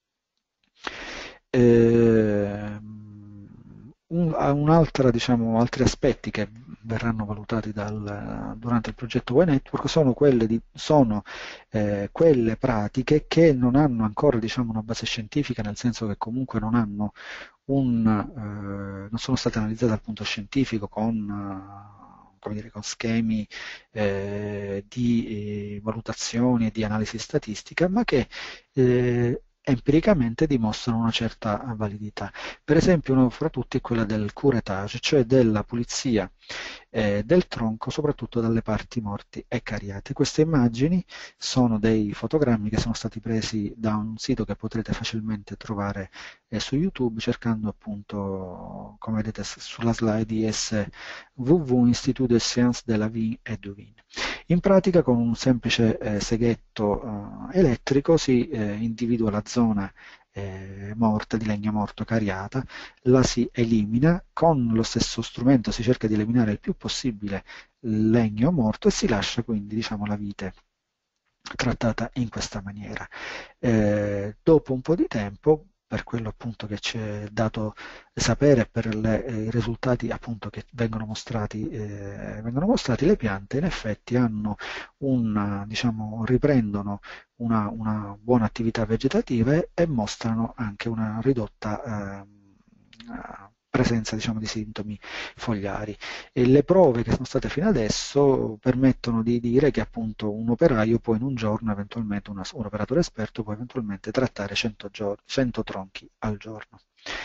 Eh, un, un'altra, diciamo, altri aspetti che verranno valutati dal, durante il progetto Y Network sono quelle, di, sono, eh, quelle pratiche che non hanno ancora diciamo, una base scientifica, nel senso che comunque non hanno un, eh, non sono state analizzate dal punto scientifico con, uh, come dire, con schemi eh, di eh, valutazioni e di analisi statistica, ma che eh, empiricamente dimostrano una certa validità. Per esempio, uno fra tutti è quella del curettage, cioè della pulizia eh, del tronco, soprattutto dalle parti morti e cariate. Queste immagini sono dei fotogrammi che sono stati presi da un sito che potrete facilmente trovare eh, su YouTube, cercando appunto, come vedete sulla slide, I S W W Institut de Sciences de la Vigne et du Vin. In pratica, con un semplice eh, seghetto eh, elettrico si eh, individua la zona eh, morta, di legno morto cariata, la si elimina, con lo stesso strumento si cerca di eliminare il più possibile il legno morto e si lascia quindi diciamo, la vite trattata in questa maniera. Eh, dopo un po' di tempo, per quello appunto che ci è dato sapere, per le, eh, i risultati appunto che vengono mostrati, eh, vengono mostrati, le piante in effetti hanno un, diciamo, riprendono una, una buona attività vegetativa e, e mostrano anche una ridotta eh, presenza, diciamo, di sintomi fogliari. E le prove che sono state fino adesso permettono di dire che appunto un operaio può in un giorno, eventualmente una- un operatore esperto può eventualmente trattare cento, gior- cento tronchi al giorno.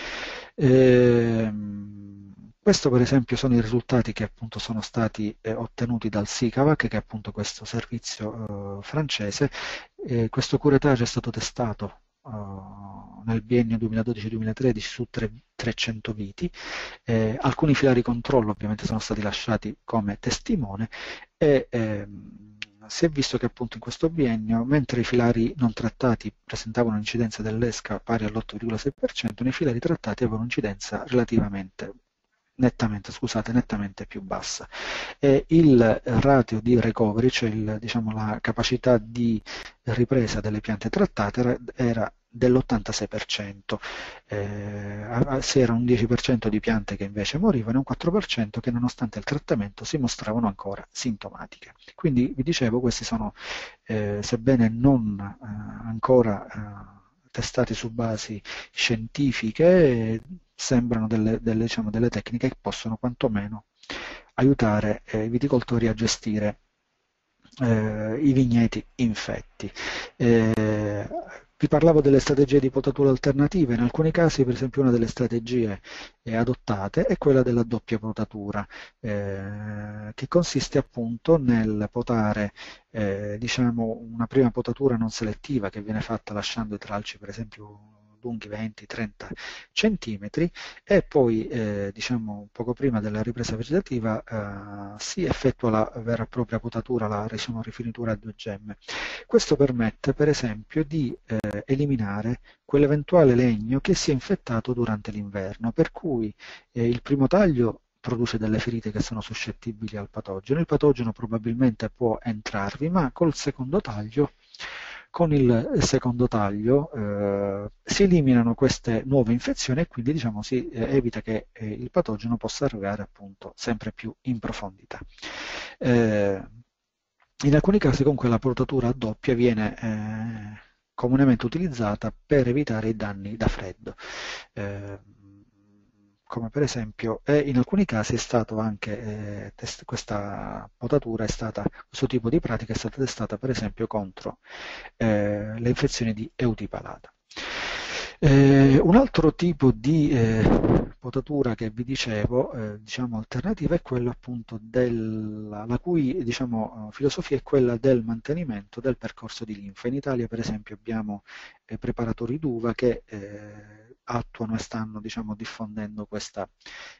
Ehm, questo per esempio sono i risultati che appunto sono stati eh, ottenuti dal SICAVAC, che è appunto questo servizio eh, francese. Eh, questo curettage è stato testato eh, nel biennio duemiladodici-duemilatredici su tre- trecento viti. Eh, alcuni filari controllo ovviamente sono stati lasciati come testimone e ehm, si è visto che appunto in questo biennio, mentre i filari non trattati presentavano un'incidenza dell'esca pari all'otto virgola sei per cento, nei filari trattati avevano un'incidenza relativamente nettamente, scusate, nettamente più bassa. E il ratio di recovery, cioè il, diciamo, la capacità di ripresa delle piante trattate, era, era dell'ottantasei per cento. Eh, si era un dieci per cento di piante che invece morivano e un quattro per cento che nonostante il trattamento si mostravano ancora sintomatiche. Quindi vi dicevo, questi sono, eh, sebbene non eh, ancora eh, testati su basi scientifiche, sembrano delle, delle, diciamo, delle tecniche che possono quantomeno aiutare eh, i viticoltori a gestire eh, i vigneti infetti. Eh, vi parlavo delle strategie di potatura alternative. In alcuni casi, per esempio, una delle strategie eh, adottate è quella della doppia potatura, eh, che consiste appunto nel potare, eh, diciamo, una prima potatura non selettiva che viene fatta lasciando i tralci, per esempio, lunghi venti trenta centimetri, e poi eh, diciamo poco prima della ripresa vegetativa eh, si effettua la vera e propria potatura, la diciamo, rifinitura a due gemme. Questo permette per esempio di eh, eliminare quell'eventuale legno che si è infettato durante l'inverno, per cui eh, il primo taglio produce delle ferite che sono suscettibili al patogeno, il patogeno probabilmente può entrarvi, ma col secondo taglio con il secondo taglio eh, si eliminano queste nuove infezioni e quindi diciamo, si eh, evita che eh, il patogeno possa arrivare appunto sempre più in profondità. Eh, in alcuni casi comunque la potatura a doppia viene eh, comunemente utilizzata per evitare i danni da freddo. Eh, come per esempio, e in alcuni casi è stato anche, eh, test, questa potatura è stata, questo tipo di pratica è stata testata per esempio contro eh, le infezioni di Eutipalata. Eh, un altro tipo di eh, potatura che vi dicevo, eh, diciamo alternativa, è quella appunto della, la cui diciamo, filosofia è quella del mantenimento del percorso di linfa. In Italia per esempio abbiamo eh, preparatori d'uva che eh, attuano e stanno diciamo, diffondendo questa,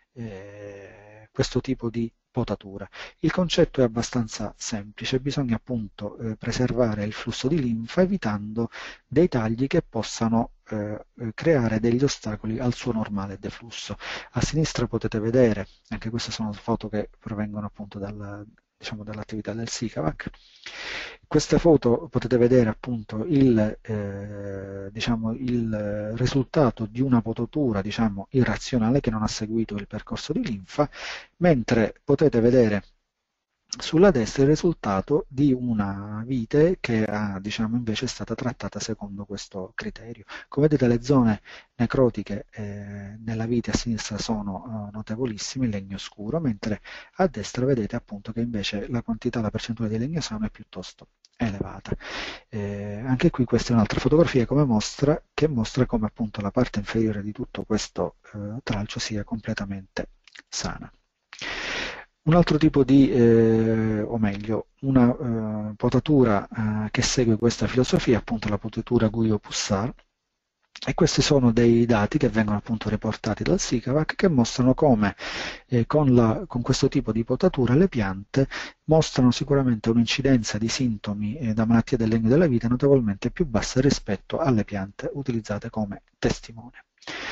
eh, questo tipo di potatura. Il concetto è abbastanza semplice, bisogna appunto eh, preservare il flusso di linfa evitando dei tagli che possano eh, creare degli ostacoli al suo normale deflusso. A sinistra potete vedere, anche queste sono foto che provengono appunto dal, diciamo, dall'attività del SICAVAC. Queste foto potete vedere appunto il, eh, diciamo, il risultato di una potatura diciamo, irrazionale che non ha seguito il percorso di linfa, mentre potete vedere sulla destra il risultato di una vite che ha, diciamo, invece è stata trattata secondo questo criterio. Come vedete le zone necrotiche eh, nella vite a sinistra sono eh, notevolissime, il legno scuro, mentre a destra vedete appunto che invece la quantità, la percentuale di legno sano è piuttosto elevata. Eh, anche qui questa è un'altra fotografia come mostra, che mostra come appunto la parte inferiore di tutto questo eh, tralcio sia completamente sana. Un altro tipo di, eh, o meglio, una eh, potatura eh, che segue questa filosofia è appunto la potatura Guyot-Poussard, e questi sono dei dati che vengono appunto riportati dal SICAVAC che mostrano come eh, con, la, con questo tipo di potatura le piante mostrano sicuramente un'incidenza di sintomi eh, da malattia del legno della vita notevolmente più bassa rispetto alle piante utilizzate come testimone.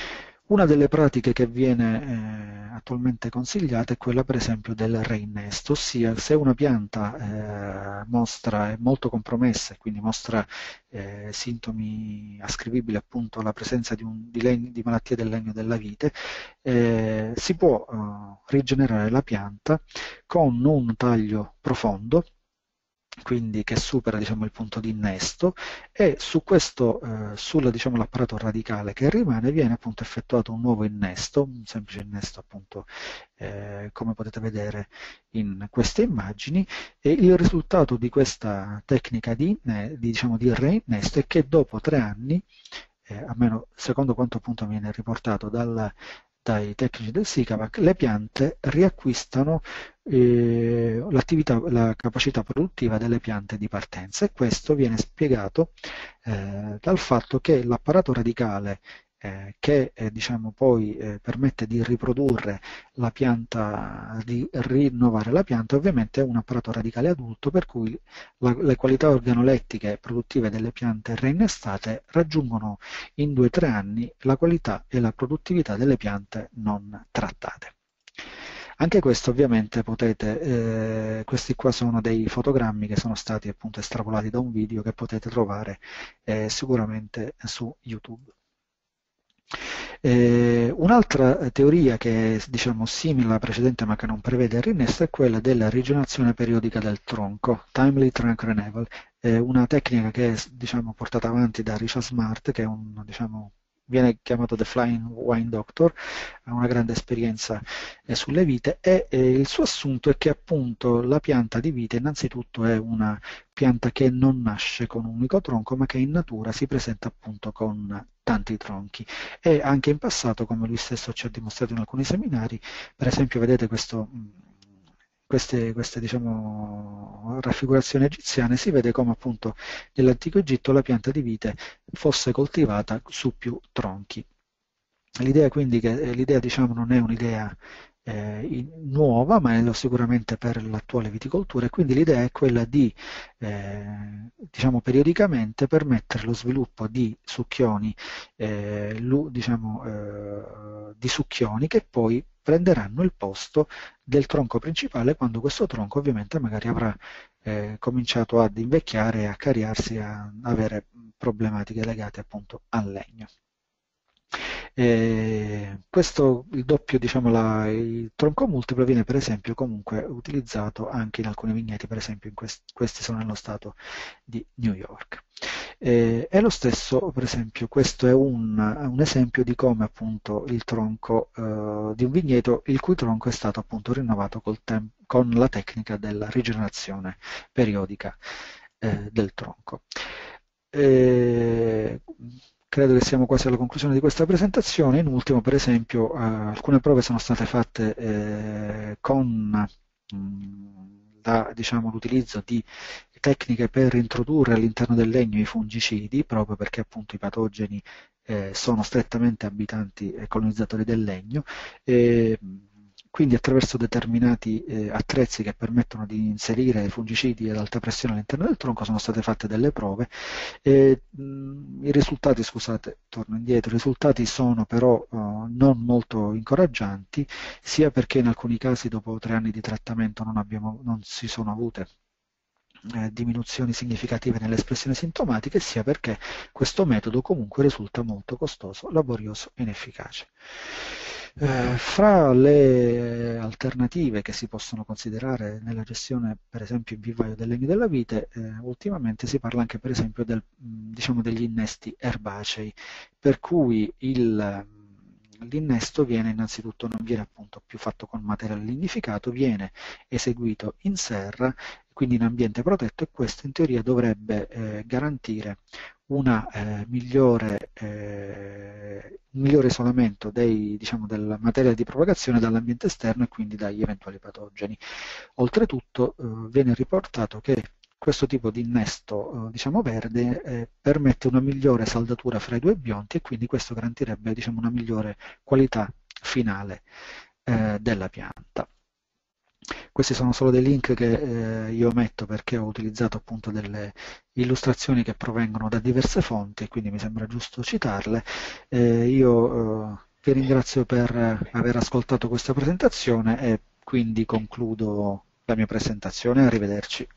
Una delle pratiche che viene eh, attualmente consigliata è quella per esempio del reinnesto, ossia se una pianta eh, mostra, è molto compromessa e quindi mostra eh, sintomi ascrivibili appunto alla presenza di, un, di, legno, di malattie del legno della vite, eh, si può eh, rigenerare la pianta con un taglio profondo, quindi che supera diciamo, il punto di innesto, e su questo, eh, sul diciamo, l'apparato radicale che rimane viene appunto effettuato un nuovo innesto, un semplice innesto appunto eh, come potete vedere in queste immagini, e il risultato di questa tecnica di, di, diciamo, di reinnesto è che dopo tre anni, eh, almeno secondo quanto appunto viene riportato dal, dai tecnici del SICAVAC, le piante riacquistano eh, l'attività, la capacità produttiva delle piante di partenza, e questo viene spiegato eh, dal fatto che l'apparato radicale eh, che eh, diciamo, poi eh, permette di riprodurre la pianta, di rinnovare la pianta, ovviamente è un apparato radicale adulto, per cui la, le qualità organolettiche e produttive delle piante reinnestate raggiungono in due tre anni la qualità e la produttività delle piante non trattate. Anche questo ovviamente potete, eh, questi qua sono dei fotogrammi che sono stati appunto estrapolati da un video che potete trovare eh, sicuramente su YouTube. Eh, un'altra teoria che è diciamo, simile alla precedente ma che non prevede il rinnesto è quella della rigenerazione periodica del tronco, Timely Trunk Renewal, eh, una tecnica che è diciamo, portata avanti da Richard Smart, che è un, diciamo, viene chiamato The Flying Wine Doctor, ha una grande esperienza eh, sulle vite, e eh, il suo assunto è che appunto la pianta di vite innanzitutto è una pianta che non nasce con un unico tronco, ma che in natura si presenta appunto con tanti tronchi, e anche in passato, come lui stesso ci ha dimostrato in alcuni seminari, per esempio vedete questo, queste, queste diciamo, raffigurazioni egiziane, si vede come appunto nell'antico Egitto la pianta di vite fosse coltivata su più tronchi. L'idea quindi che l'idea diciamo non è un'idea eh, nuova, ma è lo sicuramente per l'attuale viticoltura, e quindi l'idea è quella di eh, diciamo periodicamente permettere lo sviluppo di succhioni, eh, lu, diciamo, eh, di succhioni che poi prenderanno il posto del tronco principale quando questo tronco ovviamente magari avrà eh, cominciato ad invecchiare e a cariarsi, a avere problematiche legate appunto al legno. E questo, il doppio, diciamo, la, il tronco multiplo viene per esempio comunque utilizzato anche in alcuni vigneti, per esempio in quest, questi sono nello stato di New York. E, è lo stesso, per esempio, questo è un, un esempio di come appunto il tronco eh, di un vigneto il cui tronco è stato appunto rinnovato col tem- con la tecnica della rigenerazione periodica eh, del tronco. E, credo che siamo quasi alla conclusione di questa presentazione. In ultimo, per esempio, eh, alcune prove sono state fatte eh, con mh, la, diciamo, l'utilizzo di tecniche per introdurre all'interno del legno i fungicidi, proprio perché appunto i patogeni eh, sono strettamente abitanti e colonizzatori del legno. E, quindi attraverso determinati eh, attrezzi che permettono di inserire fungicidi ad alta pressione all'interno del tronco sono state fatte delle prove, e mh, i risultati, scusate, torno indietro, i risultati sono però uh, non molto incoraggianti, sia perché in alcuni casi dopo tre anni di trattamento non, abbiamo, non si sono avute eh, diminuzioni significative nelle espressioni sintomatiche, sia perché questo metodo comunque risulta molto costoso, laborioso e inefficace. Eh, fra le alternative che si possono considerare nella gestione, per esempio in vivaio del legno della vite, eh, ultimamente si parla anche per esempio del, diciamo, degli innesti erbacei, per cui il, l'innesto viene innanzitutto, non viene appunto più fatto con materiale lignificato, viene eseguito in serra, quindi in ambiente protetto, e questo in teoria dovrebbe eh, garantire una eh, migliore, eh, un migliore isolamento dei, diciamo, della materia di propagazione dall'ambiente esterno e quindi dagli eventuali patogeni. Oltretutto eh, viene riportato che questo tipo di innesto eh, diciamo verde eh, permette una migliore saldatura fra i due bionti, e quindi questo garantirebbe diciamo, una migliore qualità finale eh, della pianta. Questi sono solo dei link che eh, io metto perché ho utilizzato appunto delle illustrazioni che provengono da diverse fonti e quindi mi sembra giusto citarle. Eh, io eh, vi ringrazio per aver ascoltato questa presentazione e quindi concludo la mia presentazione. Arrivederci.